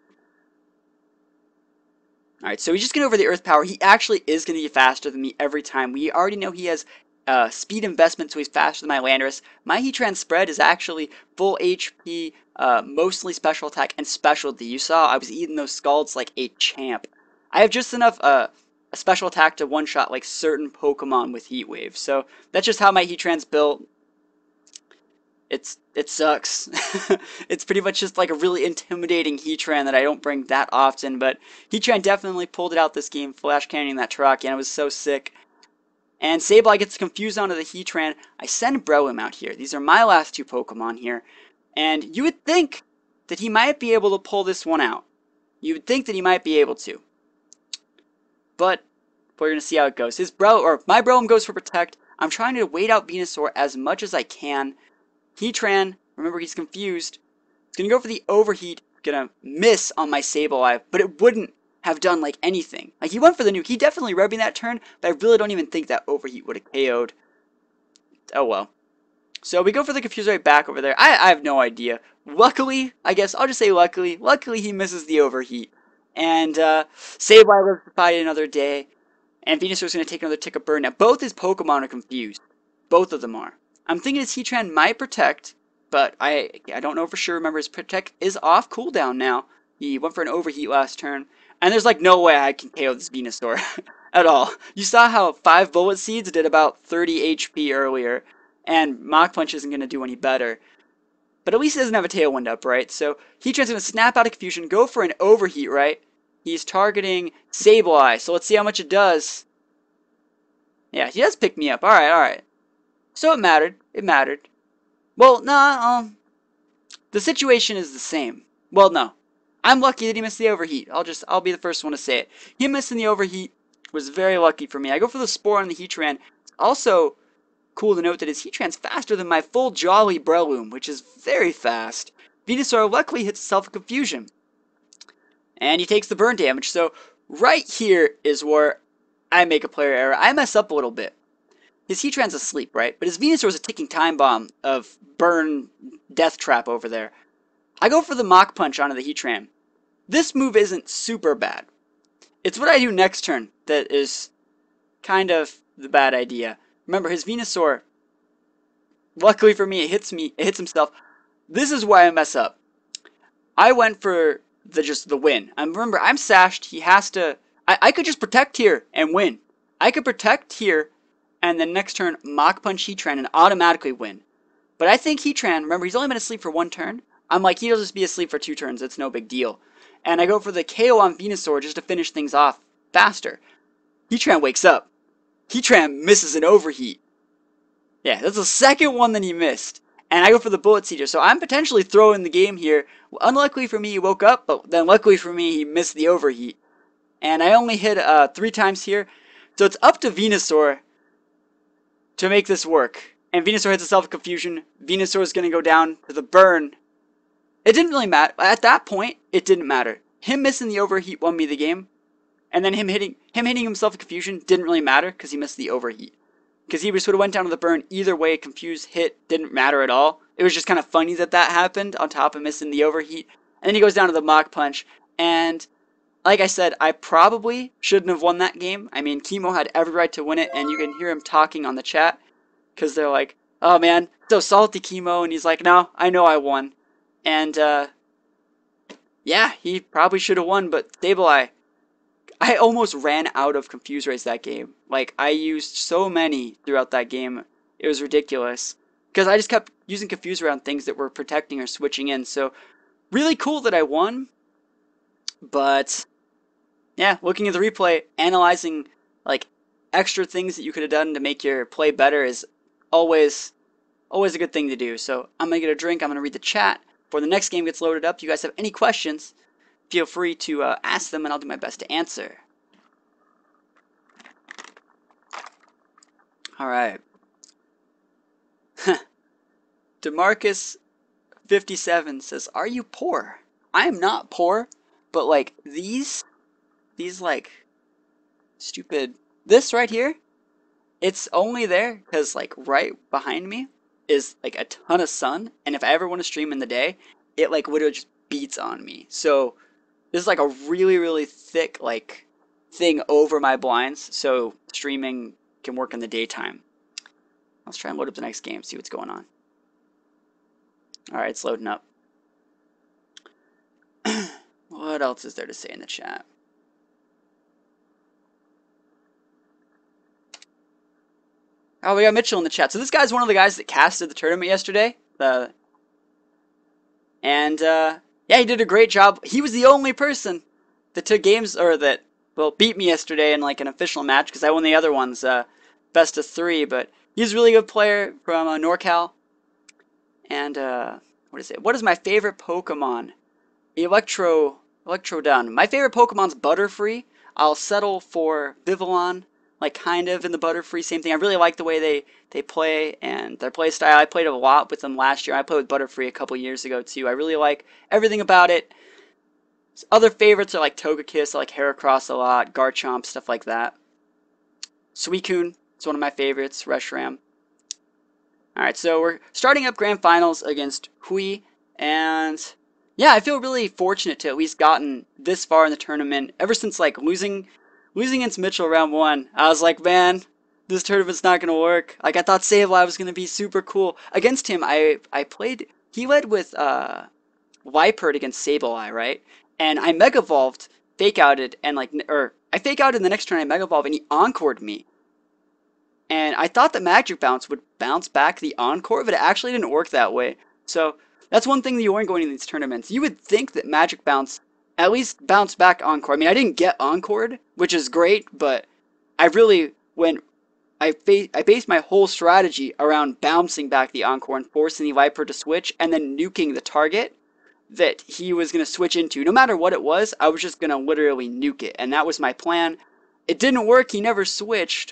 Alright, so he's just going over the Earth Power. He actually is going to be faster than me every time. We already know he has speed investment, so he's faster than my Landorus. My Heatran spread is actually full HP, mostly special attack, and specialty. You saw I was eating those Scalds like a champ. I have just enough a special attack to one-shot like certain Pokemon with Heat Wave. So that's just how my Heatran's built. It sucks. It's pretty much just like a really intimidating Heatran that I don't bring that often, but Heatran definitely pulled it out this game, Flash Canyoning that Terrakion, and I was so sick. And Sableye gets confused onto the Heatran. I send Breloom out here. These are my last two Pokemon here. And you would think that he might be able to pull this one out. You would think that he might be able to. But we're going to see how it goes. My Breloom goes for Protect. I'm trying to wait out Venusaur as much as I can. Heatran, remember he's confused. He's going to go for the Overheat. Going to miss on my Sableye, but it wouldn't have done like anything. Like he went for the nuke. He definitely rubbed me that turn, but I really don't even think that Overheat would have KO'd. Oh well. So we go for the Confuser right back over there. I have no idea. Luckily, I guess I'll just say luckily he misses the Overheat. And Sableye lives to fight another day. And Venusaur's going to take another tick of burn. Now both his Pokemon are confused. Both of them are. I'm thinking his Heatran might Protect, but I don't know for sure. Remember, his Protect is off cooldown now. He went for an Overheat last turn. And there's like no way I can KO this Venusaur at all. You saw how 5 Bullet Seeds did about 30 HP earlier. And Mach Punch isn't going to do any better. But at least he doesn't have a Tailwind up, right? So Heatran's going to snap out of confusion, go for an Overheat, right? He's targeting Sableye, so let's see how much it does. Yeah, he does pick me up. Alright, alright. So it mattered. It mattered. Well, nah, the situation is the same. Well, no. I'm lucky that he missed the Overheat. I'll be the first one to say it. Him missing the Overheat was very lucky for me. I go for the Spore on the Heatran. Also cool to note that his Heatran's faster than my full Jolly Breloom, which is very fast. Venusaur luckily hits Self-Confusion. And he takes the burn damage. So right here is where I make a player error. I mess up a little bit. His Heatran's asleep, right? But his Venusaur is a ticking time bomb of burn death trap over there. I go for the Mach Punch onto the Heatran. This move isn't super bad. It's what I do next turn that is kind of the bad idea. Remember, his Venusaur, luckily for me, it hits himself. This is why I mess up. I went for the win. Remember, I'm sashed. He has to. I could just Protect here and win. I could Protect here, and then next turn Mach Punch Heatran and automatically win. But I think Heatran, remember, he's only been asleep for 1 turn. I'm like, he'll just be asleep for 2 turns. It's no big deal. And I go for the KO on Venusaur just to finish things off faster. Heatran wakes up. Heatran misses an Overheat. Yeah, that's the second one that he missed. And I go for the Bullet Seeder. So I'm potentially throwing the game here. Unluckily for me, he woke up, but then luckily for me, he missed the Overheat. And I only hit 3 times here. So it's up to Venusaur to make this work. And Venusaur hits a Self-Confusion. Venusaur is going to go down to the burn. It didn't really matter. At that point, it didn't matter. Him missing the Overheat won me the game. And then him hitting himself a Confusion didn't really matter because he missed the Overheat. Because he just would have went down to the burn either way. Confused hit didn't matter at all. It was just kind of funny that happened on top of missing the Overheat. And then he goes down to the Mach Punch. And like I said, I probably shouldn't have won that game. I mean, Chemo had every right to win it. And you can hear him talking on the chat. Because they're like, oh man, so salty, Chemo. And he's like, no, I know I won. And yeah, he probably should have won. But Sableye, I almost ran out of Confuse Rays that game. Like, I used so many throughout that game. It was ridiculous. Because I just kept using Confuse Ray on things that were protecting or switching in. So, really cool that I won. But, yeah, looking at the replay, analyzing, like, extra things that you could have done to make your play better is always a good thing to do. So, I'm going to get a drink. I'm going to read the chat. Before the next game gets loaded up, you guys have any questions, feel free to ask them, and I'll do my best to answer. Alright. DeMarcus57 says, are you poor? I am not poor, but like these like stupid, this right here, it's only there because like right behind me is like a ton of sun, and if I ever want to stream in the day, it like literally just beats on me. So this is like a really thick like thing over my blinds, so streaming can work in the daytime. Let's try and load up the next game, see what's going on. Alright, it's loading up. What else is there to say in the chat? Oh, we got Mitchell in the chat. So this guy's one of the guys that casted the tournament yesterday. Yeah, he did a great job. He was the only person that took games, or that, well, beat me yesterday in like an official match, because I won the other ones, best of 3. But he's a really good player from NorCal. And what is it? What is my favorite Pokemon? Electrodon. My favorite Pokemon's Butterfree. I'll settle for Vivillon, like kind of in the Butterfree, same thing. I really like the way they play and their play style. I played a lot with them last year. I played with Butterfree a couple years ago too. I really like everything about it. Other favorites are like Togekiss, I like Heracross a lot, Garchomp, stuff like that. Suicune is one of my favorites, Reshiram. Alright, so we're starting up Grand Finals against Hui, and yeah, I feel really fortunate to at least gotten this far in the tournament. Ever since like losing against Mitchell round 1, I was like, man, this tournament's not gonna work. Like, I thought Sableye was gonna be super cool. Against him, I played, he led with Viper against Sableye, right? And I Mega Evolved, Fake Outed, and like, or I Fake Outed in the next turn, I Mega Evolved, and he Encored me. And I thought that Magic Bounce would bounce back the Encore, but it actually didn't work that way. So that's one thing that you learn going into these tournaments. You would think that Magic Bounce at least bounced back Encore. I mean, I didn't get Encored, which is great, but I really went, I based my whole strategy around bouncing back the Encore and forcing the Viper to switch and then nuking the target that he was going to switch into. No matter what it was, I was just going to literally nuke it. And that was my plan. It didn't work. He never switched.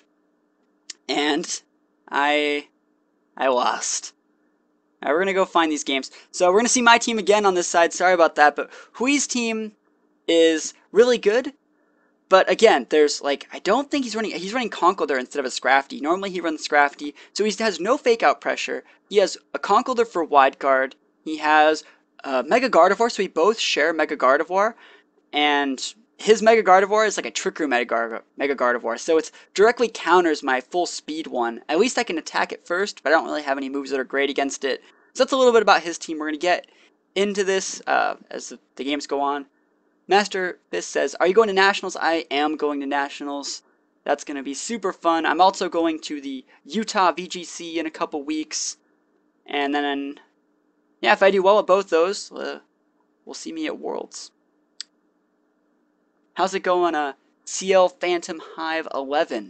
And I lost. Alright, we're going to go find these games. So we're going to see my team again on this side. Sorry about that. But Hui's team is really good. But again, there's like, I don't think he's running Conkeldurr instead of a Scrafty. Normally he runs Scrafty. So he has no fake out pressure. He has a Conkeldurr for Wide Guard. He has Mega Gardevoir, so we both share Mega Gardevoir. And his Mega Gardevoir is like a Trick Room Mega Gardevoir, so it directly counters my full speed one. At least I can attack it first, but I don't really have any moves that are great against it. So that's a little bit about his team. We're going to get into this as the games go on. Master Fist says, are you going to Nationals? I am going to Nationals. That's going to be super fun. I'm also going to the Utah VGC in a couple weeks. And then, yeah, if I do well at both those, we'll see me at Worlds. How's it going, CL Phantom Hive 11?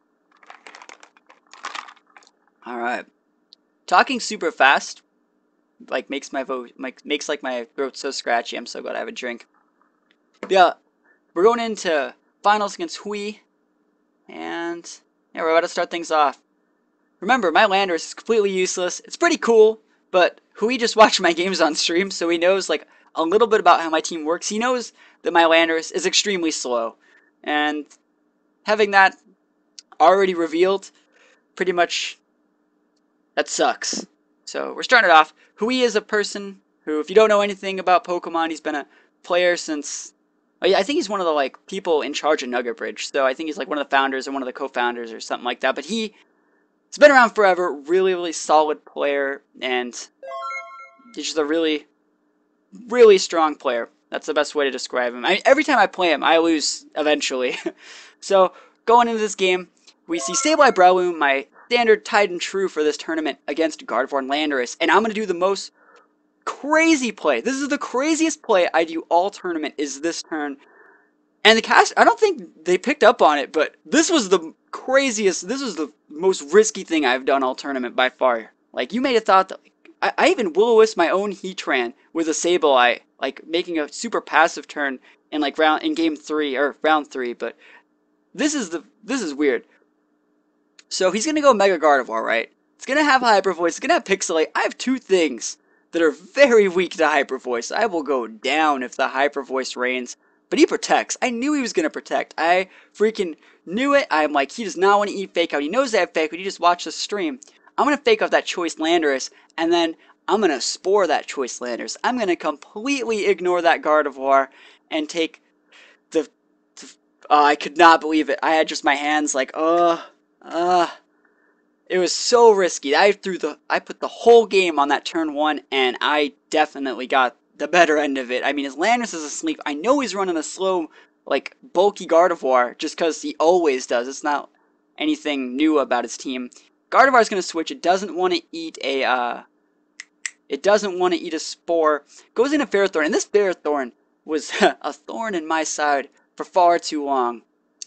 Alright. Talking super fast, like, makes my throat so scratchy. I'm so glad I have a drink. Yeah, we're going into finals against Hui, and yeah, we're about to start things off. Remember, my Landorus is completely useless. It's pretty cool, but Hui just watched my games on stream, so he knows, like, a little bit about how my team works. He knows that my Landorus is extremely slow, and having that already revealed, pretty much, that sucks. So we're starting it off. Hui is a person who, if you don't know anything about Pokemon, he's been a player since, I think he's one of the like people in charge of Nugget Bridge. So I think he's like one of the founders or one of the co-founders or something like that. But he's been around forever, really, really solid player, and he's just a really, really strong player. That's the best way to describe him. Every time I play him, I lose eventually. So going into this game, we see Sableye Breloom, my standard tried and true for this tournament, against Gardevoir and Landorus, and I'm going to do the most crazy play. This is the craziest play I do all tournament, is this turn. And the cast, I don't think they picked up on it, but this was the craziest, this was the most risky thing I've done all tournament by far. Like, you may have thought that, I even Will-O-Wisp my own Heatran with a Sableye, like making a super passive turn in like game 3 or round 3, but this is weird. So he's gonna go Mega Gardevoir, right? It's gonna have Hyper Voice, it's gonna have Pixelate. I have two things that are very weak to Hyper Voice. I will go down if the Hyper Voice reigns. But he protects. I knew he was gonna protect. I freaking knew it. I'm like, he does not want to eat Fake Out. He knows I have Fake Out. He just watched the stream. I'm gonna Fake Out that Choice Landorus, and then I'm gonna Spore that Choice Landorus. I'm gonna completely ignore that Gardevoir and take the I could not believe it. I had just my hands like, it was so risky. I put the whole game on that turn 1, and I definitely got the better end of it. I mean, his Landorus is asleep. I know he's running a slow, like, bulky Gardevoir, just because he always does. It's not anything new about his team. Gardevoir's going to switch. It doesn't want to eat a spore. Goes into Ferrothorn, and this Ferrothorn was a thorn in my side for far too long.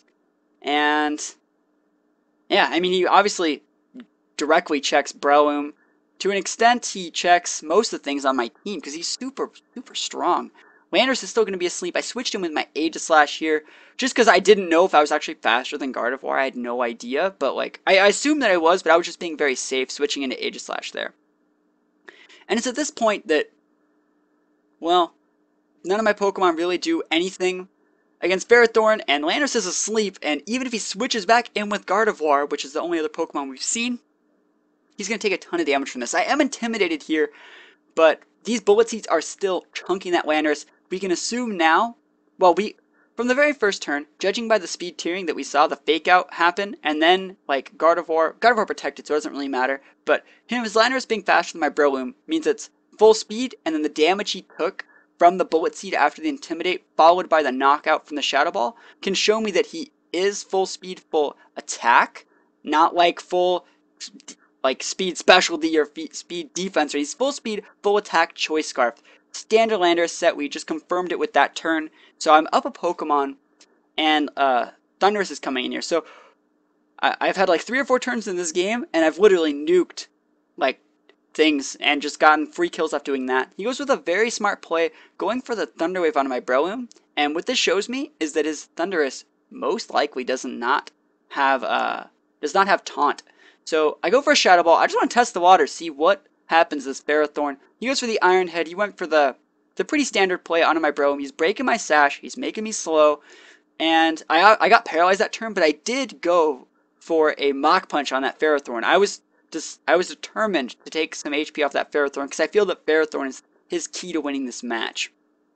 And yeah, I mean, he obviously directly checks Breloom. To an extent, he checks most of the things on my team because he's super, super strong. Landorus is still going to be asleep. I switched him with my Aegislash here just because I didn't know if I was actually faster than Gardevoir. I had no idea, but like I assumed that I was, but I was just being very safe switching into Aegislash there. And it's at this point that, well, none of my Pokemon really do anything against Ferrothorn, and Landorus is asleep, and even if he switches back in with Gardevoir, which is the only other Pokemon we've seen, he's going to take a ton of damage from this. I am intimidated here, but these Bullet Seeds are still chunking that Landorus. We can assume now, well, from the very first turn, judging by the speed tiering that we saw the fake out happen, and then like Gardevoir protected, so it doesn't really matter, but his Landorus being faster than my Breloom means it's full speed, and then the damage he took from the Bullet Seed after the Intimidate, followed by the knockout from the Shadow Ball, can show me that he is full speed, full attack, not like full like speed specialty or speed defense. He's full speed, full attack, Choice Scarf. Standard Landorus set, we just confirmed it with that turn. So I'm up a Pokemon, and Thundurus is coming in here. So I've had like 3 or 4 turns in this game, and I've literally nuked like things and just gotten free kills off doing that. He goes with a very smart play, going for the Thunder Wave onto my Breloom. And what this shows me is that his Thundurus most likely does not have Taunt. So I go for a Shadow Ball. I just want to test the water, see what happens to this Ferrothorn. He goes for the Iron Head. He went for the pretty standard play onto my Breloom. He's breaking my Sash. He's making me slow. And I got paralyzed that turn, but I did go for a Mach Punch on that Ferrothorn. I was determined to take some HP off that Ferrothorn because I feel that Ferrothorn is his key to winning this match.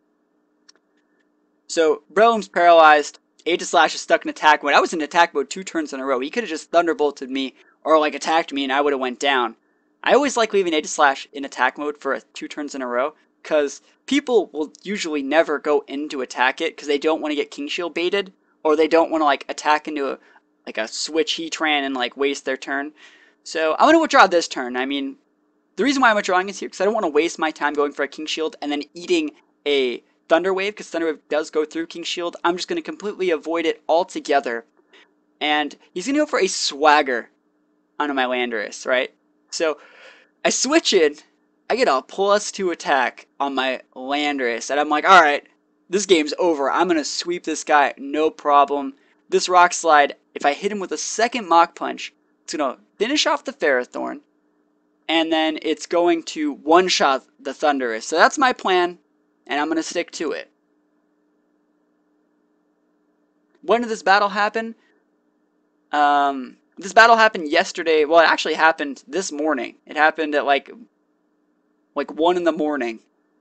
So Breloom's paralyzed. Aegislash is stuck in attack mode. I was in attack mode 2 turns in a row. He could have just Thunderbolted me or like attacked me and I would have went down. I always like leaving Aegislash in attack mode for 2 turns in a row because people will usually never go into attack it because they don't want to get King Shield baited, or they don't want to like attack into a switch Heatran and like waste their turn. So I'm going to withdraw this turn. I mean, the reason why I'm withdrawing is here because I don't want to waste my time going for a King Shield and then eating a Thunder Wave, because Thunder Wave does go through King Shield. I'm just going to completely avoid it altogether. And he's going to go for a Swagger onto my Landorus, right? So I switch in, I get a +2 attack on my Landorus, and I'm like, alright, this game's over. I'm going to sweep this guy, no problem. This Rock Slide, if I hit him with a second Mach Punch, it's going to finish off the Ferrothorn, and then it's going to one-shot the Thundurus. So that's my plan, and I'm going to stick to it. When did this battle happen? This battle happened yesterday. Well, it actually happened this morning. It happened at like 1 in the morning.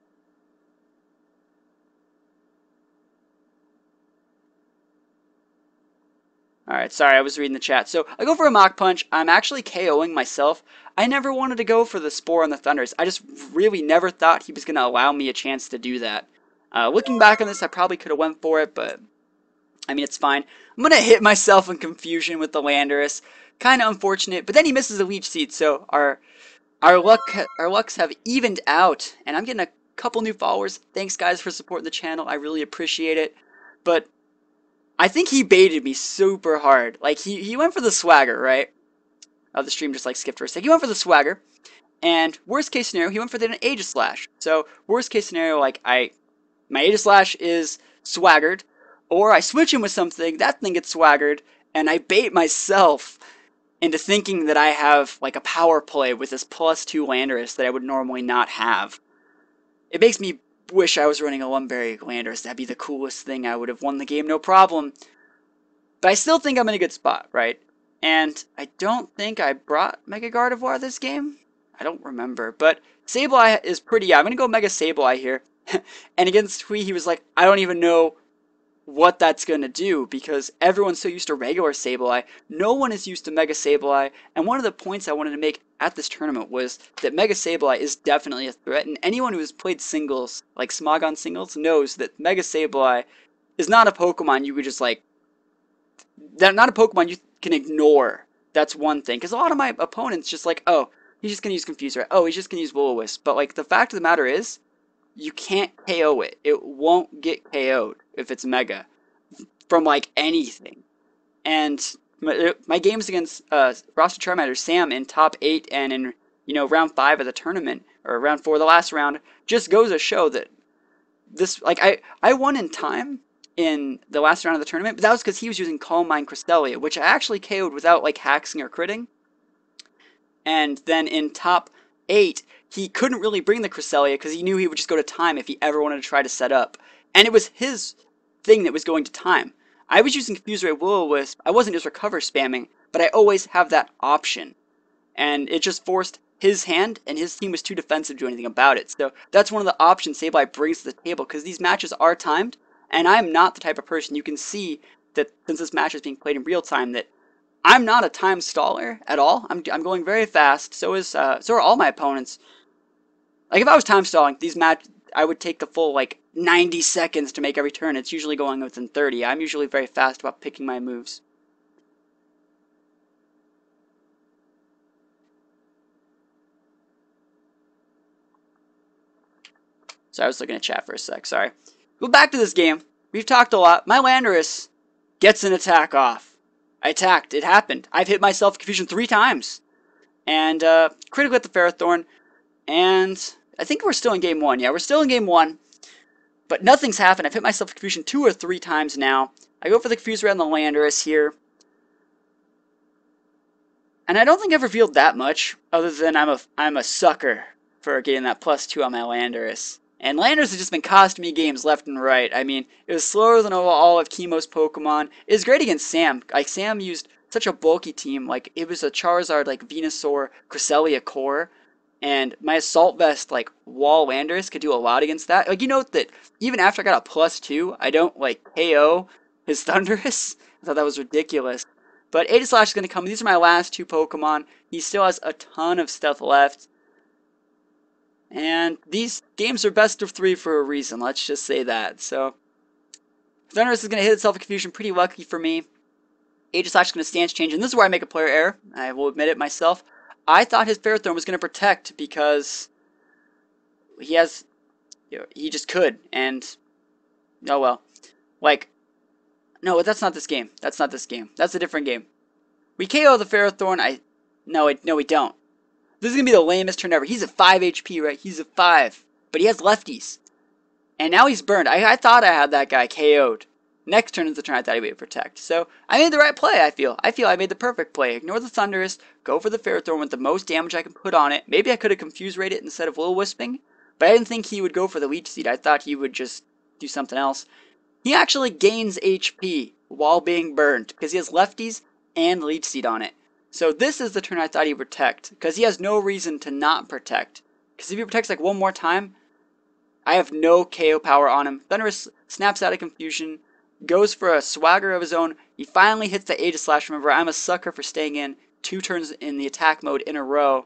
Alright, sorry, I was reading the chat. So, I go for a Mach Punch. I'm actually KOing myself. I never wanted to go for the Spore on the Thundurus. I just really never thought he was going to allow me a chance to do that. Looking back on this, I probably could have went for it, but I mean, it's fine. I'm going to hit myself in confusion with the Landorus. Kind of unfortunate, but then he misses a Leech Seed, so our lucks have evened out, and I'm getting a couple new followers. Thanks, guys, for supporting the channel. I really appreciate it. But I think he baited me super hard. Like, he went for the Swagger, right? Oh, the stream just, like, skipped for a sec. He went for the Swagger, and worst case scenario, he went for the Aegislash. So, worst case scenario, like, my Aegislash is swaggered, or I switch him with something, that thing gets swaggered, and I bait myself into thinking that I have, like, a power play with this +2 Landorus that I would normally not have. It makes me wish I was running a Lumberry Landorus. That'd be the coolest thing. I would have won the game, no problem. But I still think I'm in a good spot, right? And I don't think I brought Mega Gardevoir this game. I don't remember. But Sableye is pretty... Yeah, I'm going to go Mega Sableye here. And against Hui, he was like, I don't even know what that's going to do, because everyone's so used to regular Sableye. No one is used to Mega Sableye, and one of the points I wanted to make at this tournament was that Mega Sableye is definitely a threat, and anyone who has played singles, like Smogon singles, knows that Mega Sableye is not a Pokemon you could just, like... Not a Pokemon you can ignore that's one thing. Because a lot of my opponents just like, oh, he's just gonna use Confuse Ray. Oh, he's just gonna use Will-O-Wisp. But like the fact of the matter is, you can't KO it. It won't get KO'd if it's Mega from like anything. And my games against roster Charmander Sam in top 8 and in round 5 of the tournament or round 4, the last round, just goes to show that this like I won in time in the last round of the tournament, but that was because he was using Calm Mind Cresselia, which I actually KO'd without like hacking or critting. And then in top 8, he couldn't really bring the Cresselia because he knew he would just go to time if he ever wanted to try to set up. And it was his thing that was going to time. I was using Confuse Ray Will-O-Wisp. I wasn't just recover spamming, but I always have that option. And it just forced his hand, and his team was too defensive to do anything about it. So that's one of the options Sableye brings to the table, because these matches are timed, and I'm not the type of person, you can see that since this match is being played in real time, that I'm not a time staller at all. I'm going very fast. So are all my opponents. Like if I was time stalling these I would take the full like 90 seconds to make every turn. It's usually going within 30. I'm usually very fast about picking my moves. So I was looking at chat for a sec. Sorry. Go back to this game. We've talked a lot. My Landorus gets an attack off. I attacked. It happened. I've hit myself confusion 3 times. And critical hit the Ferrothorn. And I think we're still in game 1. Yeah, we're still in game 1. But nothing's happened. I've hit myself confusion 2 or 3 times now. I go for the Confuse Ray on the Landorus here. And I don't think I've revealed that much, other than I'm a sucker for getting that +2 on my Landorus. And Landorus has just been costing me games left and right. I mean, it was slower than all of Chemo's Pokemon. It was great against Sam. Like, Sam used such a bulky team. Like, it was a Charizard, like, Venusaur, Cresselia core. And my Assault Vest, like, Wall Landorus could do a lot against that. Like, you note that even after I got a +2, I don't, like, KO his Thundurus. I thought that was ridiculous. But Aegislash is going to come. These are my last 2 Pokemon. He still has a ton of stuff left. And these games are best of 3 for a reason. Let's just say that. So, Thundurus is going to hit itself in confusion. Pretty lucky for me. Aegislash is going to stance change. And this is where I make a player error. I will admit it myself. I thought his Ferrothorn was going to protect because he has... he just could. And, oh well. Like, no, that's not this game. That's not this game. That's a different game. We KO the Ferrothorn. No, we don't. This is going to be the lamest turn ever. He's at 5 HP, right? He's at 5. But he has lefties. And now he's burned. I thought I had that guy KO'd. Next turn is the turn I thought he would protect. So, I made the right play, I feel. I feel I made the perfect play. Ignore the Thundurus. Go for the Ferrothorn with the most damage I can put on it. Maybe I could have Confuse Rayed it instead of Will-O-Wisping. But I didn't think he would go for the Leech Seed. I thought he would just do something else. He actually gains HP while being burned. Because he has lefties and Leech Seed on it. So this is the turn I thought he would protect, because he has no reason to not protect. Because if he protects like one more time, I have no KO power on him. Thundurus snaps out of confusion, goes for a swagger of his own. He finally hits the Aegislash. Remember, I'm a sucker for staying in 2 turns in the attack mode in a row.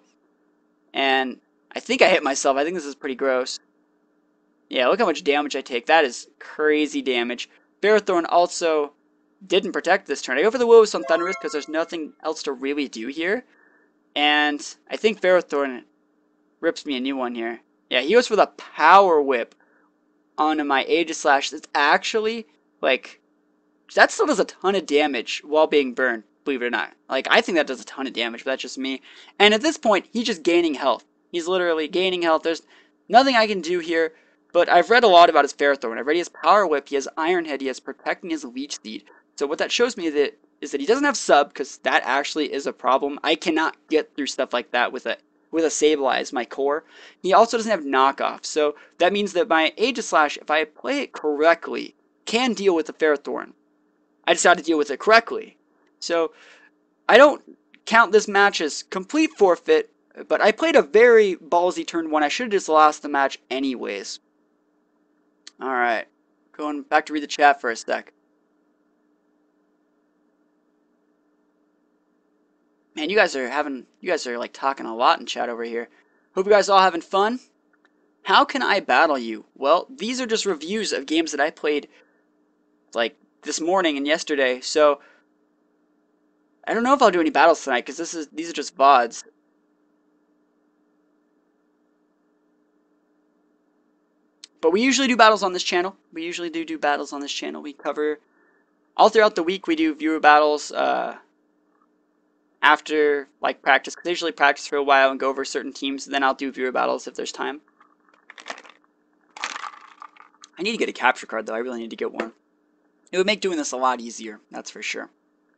And I think I hit myself. I think this is pretty gross. Yeah, look how much damage I take. That is crazy damage. Ferrothorn also didn't protect this turn. I go for the Will-O-Wisp on Thundurus because there's nothing else to really do here. And I think Ferrothorn rips me a new one here. Yeah, he goes for the Power Whip onto my Aegislash. It's actually, like, that still does a ton of damage while being burned, believe it or not. Like, I think that does a ton of damage, but that's just me. And at this point, he's just gaining health. He's literally gaining health. There's nothing I can do here. But I've read a lot about his Ferrothorn. I've read he has Power Whip, he has Iron Head, he has Protecting his Leech Seed. So what that shows me is that he doesn't have Sub, because that actually is a problem. I cannot get through stuff like that with a Sableye as my core. He also doesn't have Knockoff, so that means that my Aegislash, if I play it correctly, can deal with the Ferrothorn. I just had to deal with it correctly. So I don't count this match as complete forfeit, but I played a very ballsy turn 1. I should have just lost the match anyways. Alright, going back to read the chat for a sec. Man, you guys are like talking a lot in chat over here. Hope you guys are all having fun. How can I battle you? Well, these are just reviews of games that I played like this morning and yesterday. So I don't know if I'll do any battles tonight because these are just VODs. But we usually do battles on this channel. We usually do battles on this channel. We cover all throughout the week. We do viewer battles after like practice, because I usually practice for a while and go over certain teams. And then I'll do viewer battles if there's time. I need to get a capture card though. I really need to get one. It would make doing this a lot easier. That's for sure.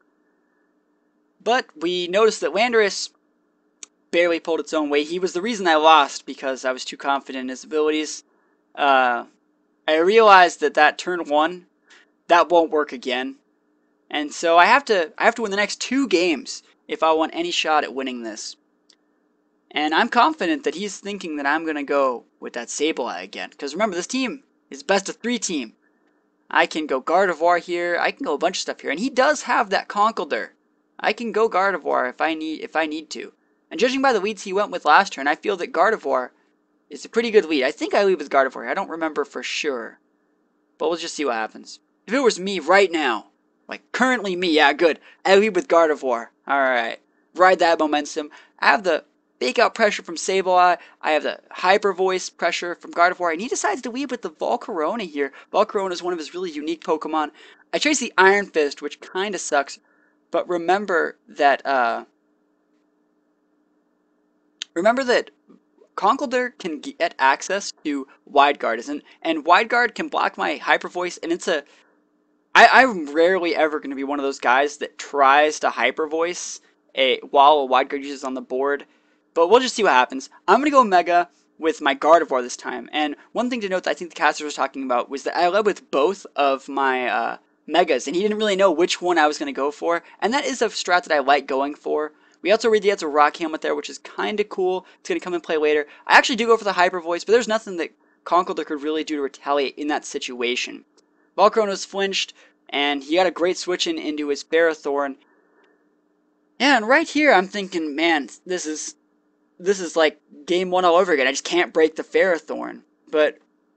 But we noticed that Landorus barely pulled its own weight. He was the reason I lost because I was too confident in his abilities. I realized that turn 1, that won't work again. And so I have to win the next 2 games if I want any shot at winning this. And I'm confident that he's thinking that I'm going to go with that Sableye again. Because remember, this team is best of 3 team. I can go Gardevoir here. I can go a bunch of stuff here. And he does have that Conkeldurr. I can go Gardevoir if I need to. And judging by the leads he went with last turn, I feel that Gardevoir is a pretty good lead. I think I lead with Gardevoir. I don't remember for sure. But we'll just see what happens. If it was me right now, like currently me, yeah, good. I lead with Gardevoir. Alright. Ride that momentum. I have the fake out pressure from Sableye. I have the hyper voice pressure from Gardevoir. And he decides to lead with the Volcarona here. Volcarona is one of his really unique Pokemon. I chase the Iron Fist, which kind of sucks. But remember that Conkeldurr can get access to Wide Guard, and Wide Guard can block my Hyper Voice, and I'm rarely ever going to be one of those guys that tries to Hyper Voice while a Wide Guard uses on the board, but we'll just see what happens. I'm going to go Mega with my Gardevoir this time, and one thing to note that I think the casters was talking about was that I led with both of my Megas, and he didn't really know which one I was going to go for, and that is a strat that I like going for. We also read the answer Rock Helmet there, which is kind of cool. It's going to come and play later. I actually do go for the Hyper Voice, but there's nothing that Conkeldurr could really do to retaliate in that situation. Volcarona was flinched, and he got a great switch into his Ferrothorn. Yeah, and right here I'm thinking, man, this is like game 1 all over again. I just can't break the Ferrothorn. But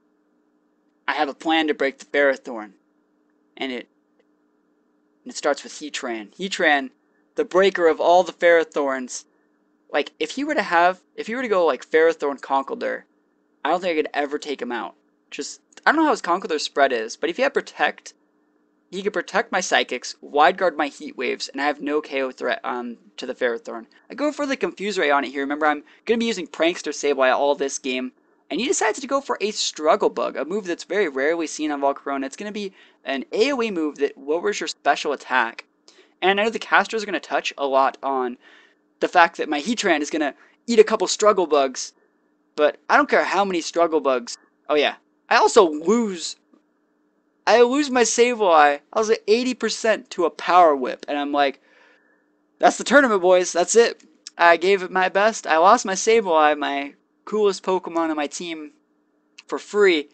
I have a plan to break the Ferrothorn. And it starts with Heatran. Heatran, the breaker of all the Ferrothorns. Like, if you were to go like Ferrothorn Conkeldurr, I don't think I could ever take him out. I don't know how his Conkeldurr spread is, but if he had Protect, he could protect my Psychics, Wide Guard my Heat Waves, and I have no KO threat to the Ferrothorn. I go for the Confuse Ray on it here. Remember, I'm going to be using Prankster Sableye all this game. And he decides to go for a Struggle Bug, a move that's very rarely seen on Volcarona. It's going to be an AoE move that lowers your special attack. And I know the casters are going to touch a lot on the fact that my Heatran is going to eat a couple Struggle Bugs. But I don't care how many Struggle Bugs. Oh yeah. I also lose my Sableye. I was at 80% to a Power Whip. And I'm like, that's the tournament, boys. That's it. I gave it my best. I lost my Sableye, my coolest Pokemon on my team, for free.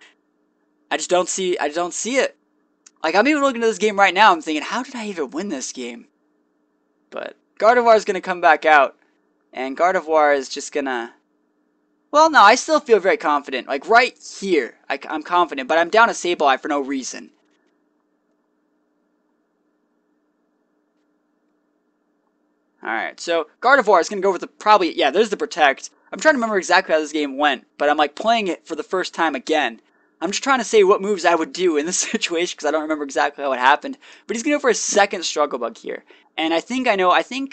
I don't see it. Like, I'm even looking at this game right now, I'm thinking, how did I even win this game? But Gardevoir is going to come back out, and Gardevoir is just going to... Well, no, I still feel very confident. Like, right here, I'm confident, but I'm down a Sableye for no reason. Alright, so Gardevoir is going to go with there's the Protect. I'm trying to remember exactly how this game went, but I'm like playing it for the first time again. I'm just trying to say what moves I would do in this situation because I don't remember exactly how it happened. But he's going to go for a second Struggle Bug here. And I think I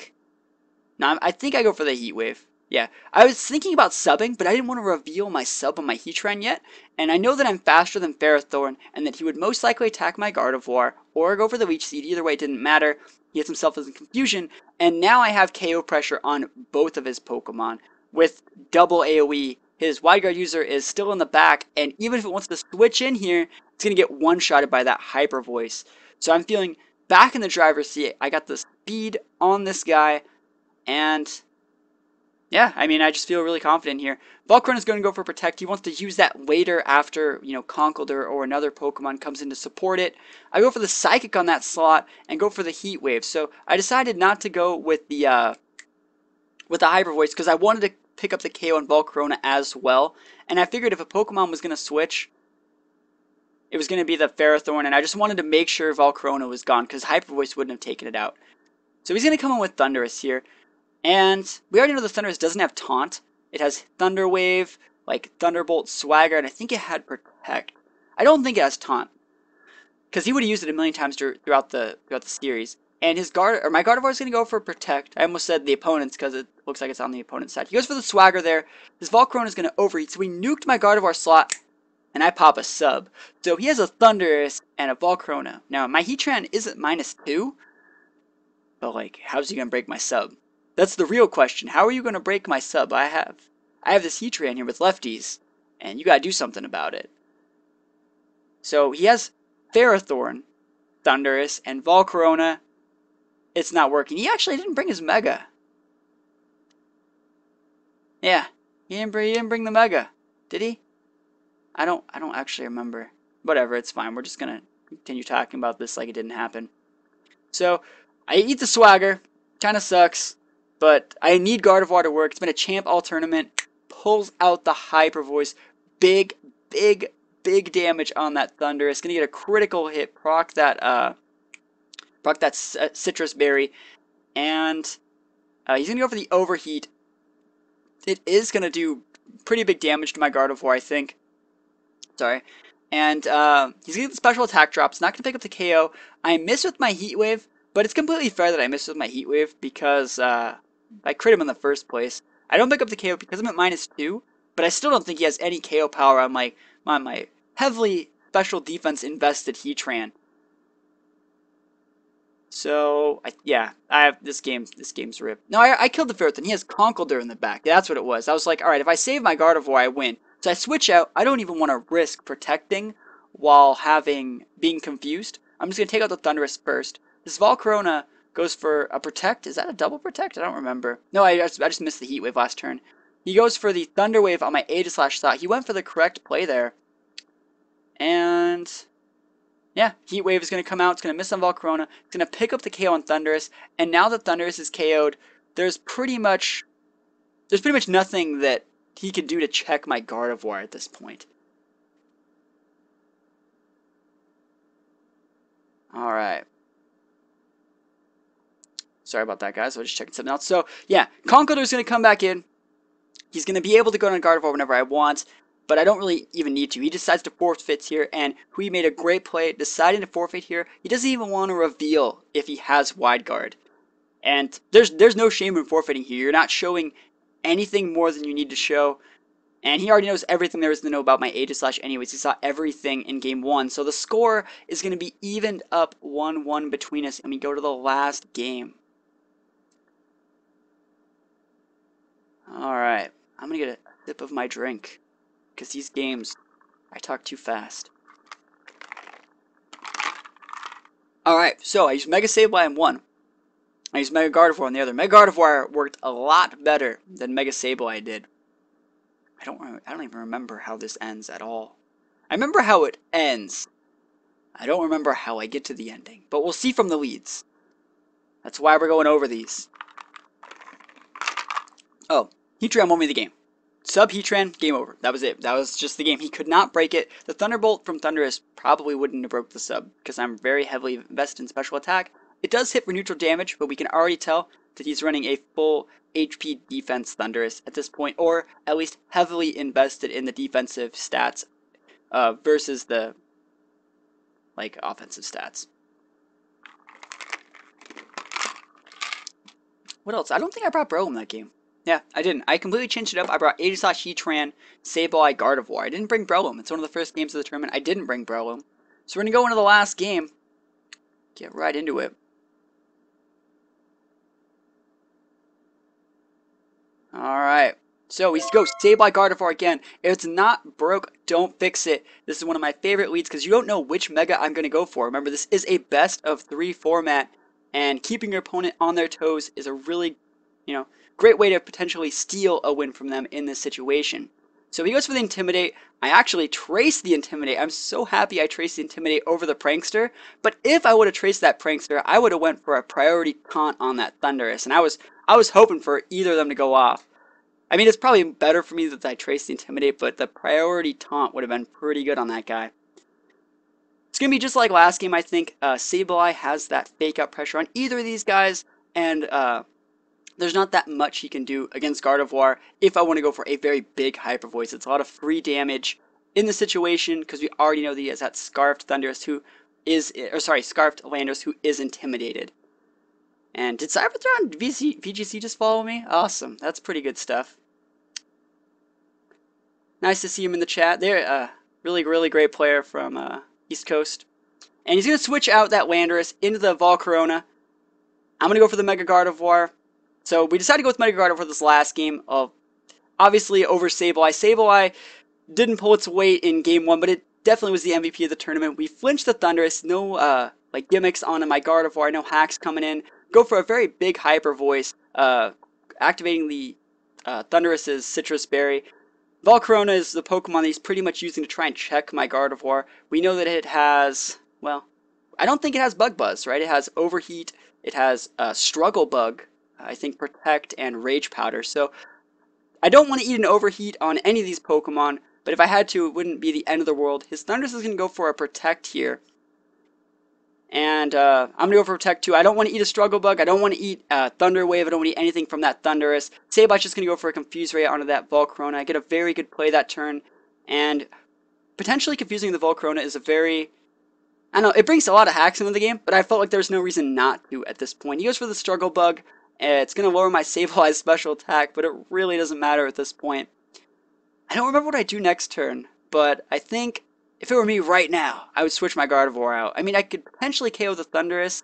go for the Heat Wave. Yeah, I was thinking about subbing, but I didn't want to reveal my sub on my Heatran yet. And I know that I'm faster than Ferrothorn, and that he would most likely attack my Gardevoir, or go for the Leech Seed. Either way, it didn't matter. He gets himself in confusion, and now I have KO pressure on both of his Pokemon with double AoE. His Wide Guard user is still in the back, and even if it wants to switch in here, it's going to get one-shotted by that Hyper Voice. So I'm feeling back in the driver's seat. I got the speed on this guy, and... yeah, I mean, I just feel really confident here. Volcarona is going to go for Protect. He wants to use that later after, Conkeldurr or another Pokemon comes in to support it. I go for the Psychic on that slot and go for the Heat Wave. So I decided not to go with the Hyper Voice because I wanted to pick up the KO on Volcarona as well. And I figured if a Pokemon was going to switch, it was going to be the Ferrothorn. And I just wanted to make sure Volcarona was gone because Hyper Voice wouldn't have taken it out. So he's going to come in with Thunderous here. And we already know the Thunderous doesn't have Taunt. It has Thunder Wave, like Thunderbolt, Swagger, and I think it had Protect. I don't think it has Taunt, because he would have used it a million times throughout the series. And his my Gardevoir is going to go for Protect. I almost said the opponent's because it looks like it's on the opponent's side. He goes for the Swagger there. His Volcarona is going to overheat, so we nuked my Gardevoir slot, and I pop a sub. So he has a Thundurus and a Volcarona. Now, my Heatran isn't -2, but like, how's he going to break my sub? That's the real question. How are you going to break my sub? I have this Heatran here with lefties, and you got to do something about it. So he has Ferrothorn, Thundurus, and Volcarona. It's not working. He actually didn't bring his Mega. Yeah, he didn't bring the Mega, did he? I don't actually remember. Whatever, it's fine. We're just gonna continue talking about this like it didn't happen. So I eat the Swagger. Kind of sucks, but I need Gardevoir to work. It's been a champ all tournament. Pulls out the Hyper Voice. Big damage on that Thundurus. Gonna get a critical hit. Proc that Citrus Berry, and he's gonna go for the Overheat. It is gonna do pretty big damage to my Gardevoir, I think. Sorry. And he's gonna get the special attack drop. It's not gonna pick up the KO. I miss with my Heat Wave, but it's completely fair that I missed with my Heat Wave because I crit him in the first place. I don't pick up the KO because I'm at -2, but I still don't think he has any KO power on my heavily special defense invested Heatran. So I have this game's ripped. No, I killed the Ferrothorn. He has Conkeldurr in the back. That's what it was. I was like, all right, if I save my Gardevoir, I win. So I switch out. I don't even want to risk protecting while being confused. I'm just gonna take out the Thundurus first. This Volcarona goes for a Protect. Is that a double Protect? I don't remember. No, I just missed the Heat Wave last turn. He goes for the Thunder Wave on my Aegislash Thought. He went for the correct play there. And yeah, Heat Wave is going to come out. It's going to miss on Volcarona. It's going to pick up the KO on Thundurus. And now that Thundurus is KO'd, there's pretty much nothing that he can do to check my Gardevoir at this point. Alright. Sorry about that, guys. I was just checking something else. So, yeah, Conkeldurr is going to come back in. He's going to be able to go on Gardevoir whenever I want, but I don't really even need to. He decides to forfeit here, and Hui made a great play deciding to forfeit here. He doesn't even want to reveal if he has Wide Guard. And there's no shame in forfeiting here. You're not showing anything more than you need to show. And he already knows everything there is to know about my Aegislash anyways. He saw everything in Game 1. So the score is going to be evened up 1-1 between us, and we go to the last game. Alright, I'm going to get a sip of my drink, because these games, I talk too fast. Alright, so I used Mega Sableye on one. I used Mega Gardevoir on the other. Mega Gardevoir worked a lot better than Mega Sableye did. I don't even remember how this ends at all. I remember how it ends. I don't remember how I get to the ending, but we'll see from the leads. That's why we're going over these. Oh, Heatran won me the game. Sub Heatran, game over. That was it. That was just the game. He could not break it. The Thunderbolt from Thundurus probably wouldn't have broke the sub because I'm very heavily invested in special attack. It does hit for neutral damage, but we can already tell that he's running a full HP defense Thundurus at this point, or at least heavily invested in the defensive stats versus the offensive stats. What else? I don't think I brought Bro in that game. Yeah, I didn't. I completely changed it up. I brought Aegislash, Heatran, Sableye, Gardevoir. I didn't bring Breloom. It's one of the first games of the tournament. I didn't bring Breloom. So we're going to go into the last game. Get right into it. Alright. So we go Sableye, Gardevoir again. If it's not broke, don't fix it. This is one of my favorite leads because you don't know which Mega I'm going to go for. Remember, this is a best of 3 format. And keeping your opponent on their toes is a really, great way to potentially steal a win from them in this situation. So he goes for the Intimidate. I actually traced the Intimidate. I'm so happy I traced the Intimidate over the Prankster. But if I would have traced that Prankster, I would have went for a priority taunt on that Thundurus. And I was hoping for either of them to go off. I mean, it's probably better for me that I traced the Intimidate, but the priority taunt would have been pretty good on that guy. It's going to be just like last game, I think. Sableye has that fake out pressure on either of these guys. and there's not that much he can do against Gardevoir if I want to go for a very big Hyper Voice. It's a lot of free damage in the situation because we already know that he has that Scarfed Thundurus who is, or sorry, Scarfed Landorus who is intimidated. And did Cybertron VGC just follow me? Awesome, that's pretty good stuff. Nice to see him in the chat. They're really great player from East Coast. And he's going to switch out that Landorus into the Volcarona. I'm going to go for the Mega Gardevoir. So we decided to go with Mega Gardevoir for this last game of obviously over Sableye. Sableye didn't pull its weight in game 1, but it definitely was the MVP of the tournament. We flinched the Thundurus, no like gimmicks on my Gardevoir, no hacks coming in. Go for a very big Hyper Voice, activating the Thundurus's Citrus Berry. Volcarona is the Pokemon that he's pretty much using to try and check my Gardevoir. We know that it has, well, I don't think it has Bug Buzz, right? It has Overheat, it has Struggle Bug, I think Protect, and Rage Powder. So I don't want to eat an Overheat on any of these Pokemon, but if I had to, it wouldn't be the end of the world. His Thundurus is going to go for a Protect here. And I'm going to go for Protect too. I don't want to eat a Struggle Bug. I don't want to eat Thunder Wave. I don't want to eat anything from that Thundurus. Sableye's just going to go for a Confuse Ray onto that Volcarona. I get a very good play that turn. And potentially confusing the Volcarona is a very... I don't know, it brings a lot of hacks into the game, but I felt like there's no reason not to at this point. He goes for the Struggle Bug. It's going to lower my Sableye's special attack, but it really doesn't matter at this point. I don't remember what I do next turn, but I think... if it were me right now, I would switch my Gardevoir out. I mean, I could potentially KO the Thundurus,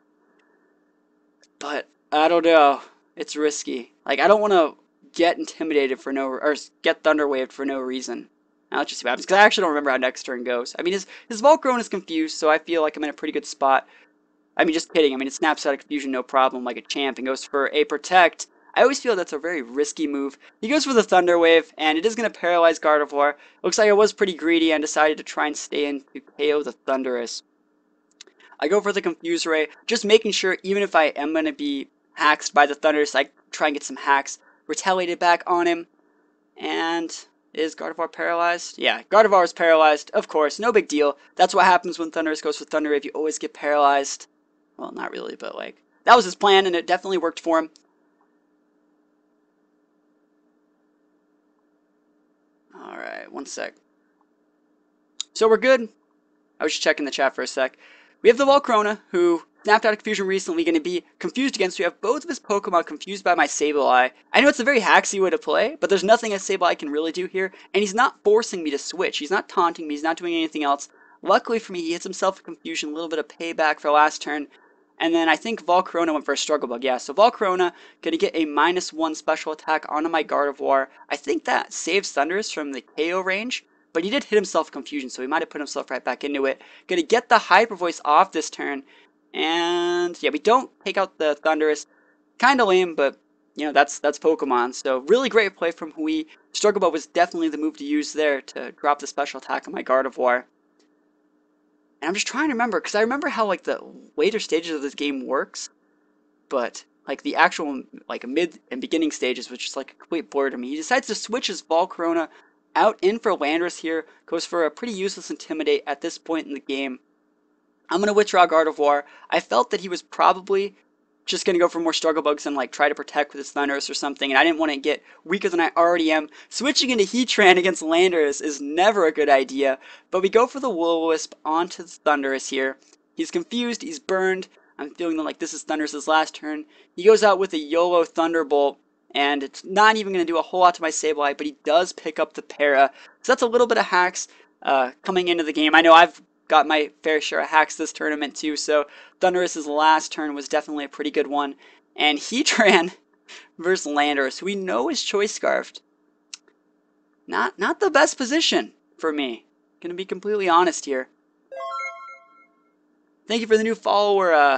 but I don't know. It's risky. Like, I don't want to get intimidated for no, or get Thunder Waved for no reason. Now let's just see what happens, because I actually don't remember how next turn goes. I mean, his Volcarona is confused, so I feel like I'm in a pretty good spot. I mean, just kidding. I mean, it snaps out of confusion, no problem, like a champ, and goes for a Protect. I always feel that's a very risky move. He goes for the Thunder Wave, and it is going to paralyze Gardevoir. Looks like I was pretty greedy and decided to try and stay in to KO the Thundurus. I go for the Confuse Ray, just making sure even if I am going to be hacked by the Thundurus, I try and get some hacks retaliated back on him. And is Gardevoir paralyzed? Yeah, Gardevoir is paralyzed, of course, no big deal. That's what happens when Thundurus goes for Thunder Wave, you always get paralyzed. Well, not really, but like, that was his plan, and it definitely worked for him. Alright, one sec. So we're good. I was just checking the chat for a sec. We have the Volcarona, who snapped out of confusion recently, going to be confused again, so we have both of his Pokemon confused by my Sableye. I know it's a very hacksy way to play, but there's nothing a Sableye can really do here, and he's not forcing me to switch. He's not taunting me, he's not doing anything else. Luckily for me, he hits himself with confusion, a little bit of payback for last turn. And then I think Volcarona went for a Struggle Bug. Yeah, so Volcarona going to get a -1 special attack onto my Gardevoir. I think that saves Thundurus from the KO range, but he did hit himself with confusion, so he might have put himself right back into it. Going to get the Hyper Voice off this turn. And yeah, we don't take out the Thundurus. Kind of lame, but you know, that's Pokemon. So really great play from Hui. Struggle Bug was definitely the move to use there to drop the special attack on my Gardevoir. And I'm just trying to remember, because I remember how, like, the later stages of this game works, but, like, the actual, like, mid and beginning stages was just, like, a complete blur to me. He decides to switch his Volcarona out in for Landorus here, goes for a pretty useless Intimidate at this point in the game. I'm going to withdraw Gardevoir. I felt that he was probably just going to go for more Struggle Bugs and like try to protect with his Thundurus or something, and I didn't want to get weaker than I already am. Switching into Heatran against Landorus is never a good idea, but we go for the Will-O-Wisp onto the Thundurus here. He's confused, he's burned. I'm feeling like this is Thundurus' last turn. He goes out with a YOLO Thunderbolt, and it's not even going to do a whole lot to my Sableye, but he does pick up the Para. So that's a little bit of hacks coming into the game. I know I've got my fair share of hacks this tournament too, so Thundurus' last turn was definitely a pretty good one. And Heatran versus Landorus, who we know is Choice Scarfed. Not the best position for me. Gonna be completely honest here. Thank you for the new follower,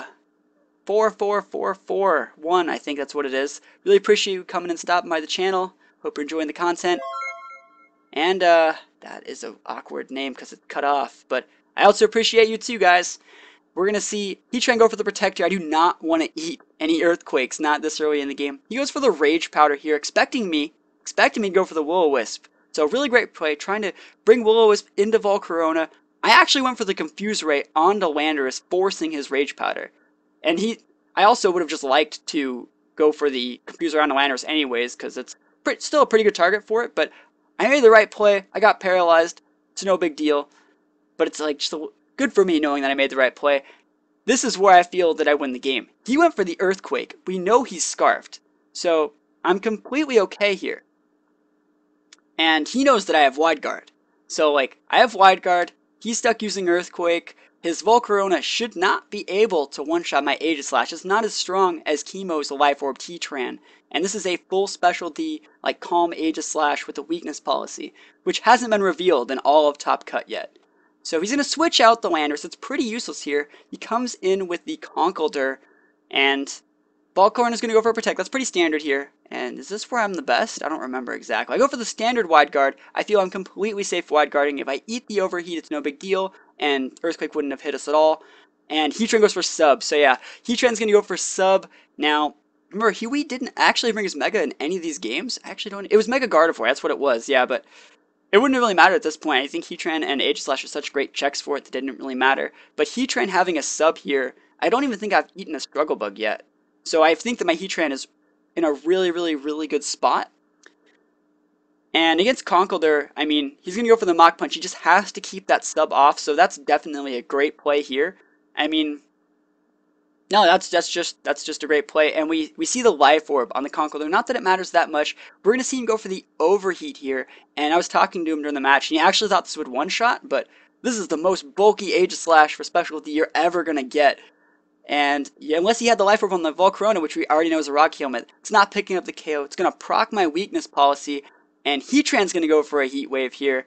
44441, I think that's what it is. Really appreciate you coming and stopping by the channel. Hope you're enjoying the content. And that is an awkward name because it's cut off, but I also appreciate you too, guys. We're going to see Heatran go for the Protector. I do not want to eat any Earthquakes, not this early in the game. He goes for the Rage Powder here, expecting me to go for the Will-O-Wisp. So really great play, trying to bring Will-O-Wisp into Volcarona. I actually went for the Confuse Ray onto Landorus, forcing his Rage Powder. And I also would have just liked to go for the confuse around the Landers anyways, because it's still a pretty good target for it, but I made the right play. I got paralyzed. It's no big deal, but it's like just good for me knowing that I made the right play. This is where I feel that I win the game. He went for the Earthquake. We know he's scarfed, so I'm completely okay here. And he knows that I have Wide Guard. So, like, I have Wide Guard. He's stuck using Earthquake. His Volcarona should not be able to one-shot my Aegislash. It's not as strong as Chemo's Life Orb T-Tran. And this is a full specialty, like, Calm Aegislash with a weakness policy, which hasn't been revealed in all of Top Cut yet. So he's going to switch out the Landers. It's pretty useless here. He comes in with the Conkeldurr, and Volcarona is going to go for a Protect. That's pretty standard here. And is this where I'm the best? I don't remember exactly. I go for the standard Wide Guard. I feel I'm completely safe Wide Guarding. If I eat the Overheat, it's no big deal, and Earthquake wouldn't have hit us at all. And Heatran goes for Sub. So yeah, Heatran's going to go for Sub. Now, remember, Huey didn't actually bring his Mega in any of these games. I actually don't. It was Mega Gardevoir. That's what it was. Yeah, but it wouldn't really matter at this point. I think Heatran and Aegislash are such great checks for it that didn't really matter. But Heatran having a Sub here, I don't even think I've eaten a Struggle Bug yet. So I think that my Heatran is in a really, really, really good spot. And against Conkeldurr, I mean, he's going to go for the Mach Punch. He just has to keep that Sub off, so that's definitely a great play here. I mean, no, that's just a great play. And we see the Life Orb on the Conkeldurr. Not that it matters that much. We're going to see him go for the Overheat here. And I was talking to him during the match, and he actually thought this would one-shot, but this is the most bulky Aegislash for specialty you're ever going to get. And yeah, unless he had the Life Orb on the Volcarona, which we already know is a Rock Helmet, it's not picking up the KO. It's going to proc my weakness policy, and Heatran's going to go for a Heat Wave here.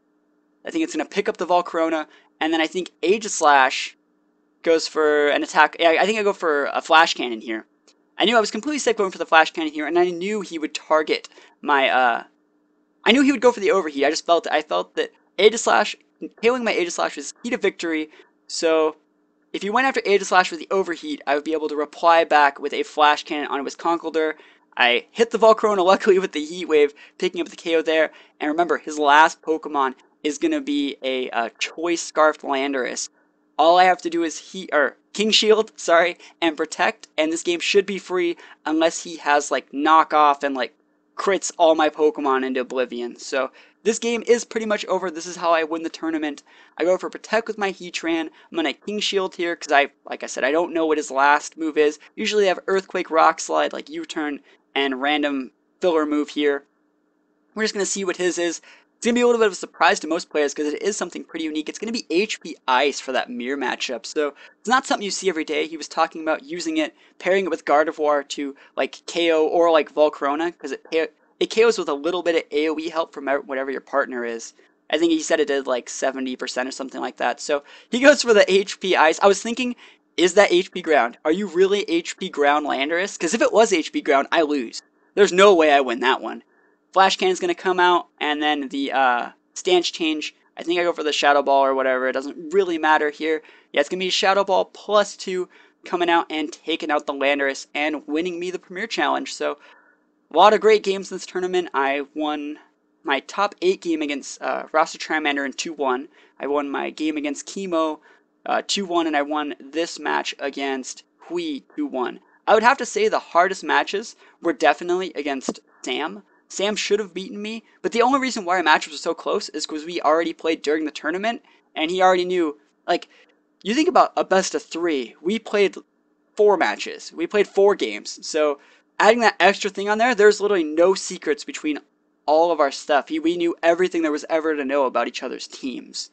I think it's going to pick up the Volcarona, and then I think Aegislash goes for an attack. Yeah, I think I go for a Flash Cannon here. I knew I was completely safe going for the Flash Cannon here, and I knew he would target my, I knew he would go for the Overheat. I felt that Aegislash, KOing my Aegislash was key to victory, so if he went after Aegislash with the Overheat, I would be able to reply back with a Flash Cannon on his Conkeldurr. I hit the Volcarona luckily with the Heat Wave, picking up the KO there. And remember, his last Pokemon is going to be a Choice Scarfed Landorus. All I have to do is King Shield, and Protect, and this game should be free unless he has like knockoff and like crits all my Pokemon into oblivion. So this game is pretty much over. This is how I win the tournament. I go for Protect with my Heatran. I'm going to King Shield here because like I said, I don't know what his last move is. Usually I have Earthquake, Rock Slide, like U-turn, and random filler move here. We're just going to see what his is. It's going to be a little bit of a surprise to most players because it is something pretty unique. It's going to be HP Ice for that mirror matchup, so it's not something you see every day. He was talking about using it, pairing it with Gardevoir to like KO or like Volcarona because it KOs with a little bit of AoE help from whatever your partner is. I think he said it did like 70% or something like that. So he goes for the HP Ice. I was thinking, is that HP Ground? Are you really HP Ground Landorus? Because if it was HP Ground, I lose. There's no way I win that one. Flash Cannon's going to come out, and then the stance change. I think I go for the Shadow Ball or whatever. It doesn't really matter here. Yeah, it's going to be Shadow Ball +2 coming out and taking out the Landorus and winning me the Premier Challenge. So a lot of great games in this tournament. I won my top 8 game against Rasta Charmander in 2-1. I won my game against Chemo 2-1, and I won this match against Hui 2-1. I would have to say the hardest matches were definitely against Sam. Sam should have beaten me, but the only reason why our matches were so close is because we already played during the tournament, and he already knew, like, you think about a best of 3, we played 4 matches. We played 4 games, so adding that extra thing on there, there's literally no secrets between all of our stuff. We knew everything there was ever to know about each other's teams.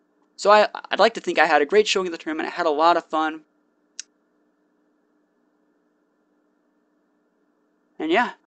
So I'd like to think I had a great showing in the tournament. I had a lot of fun. And yeah.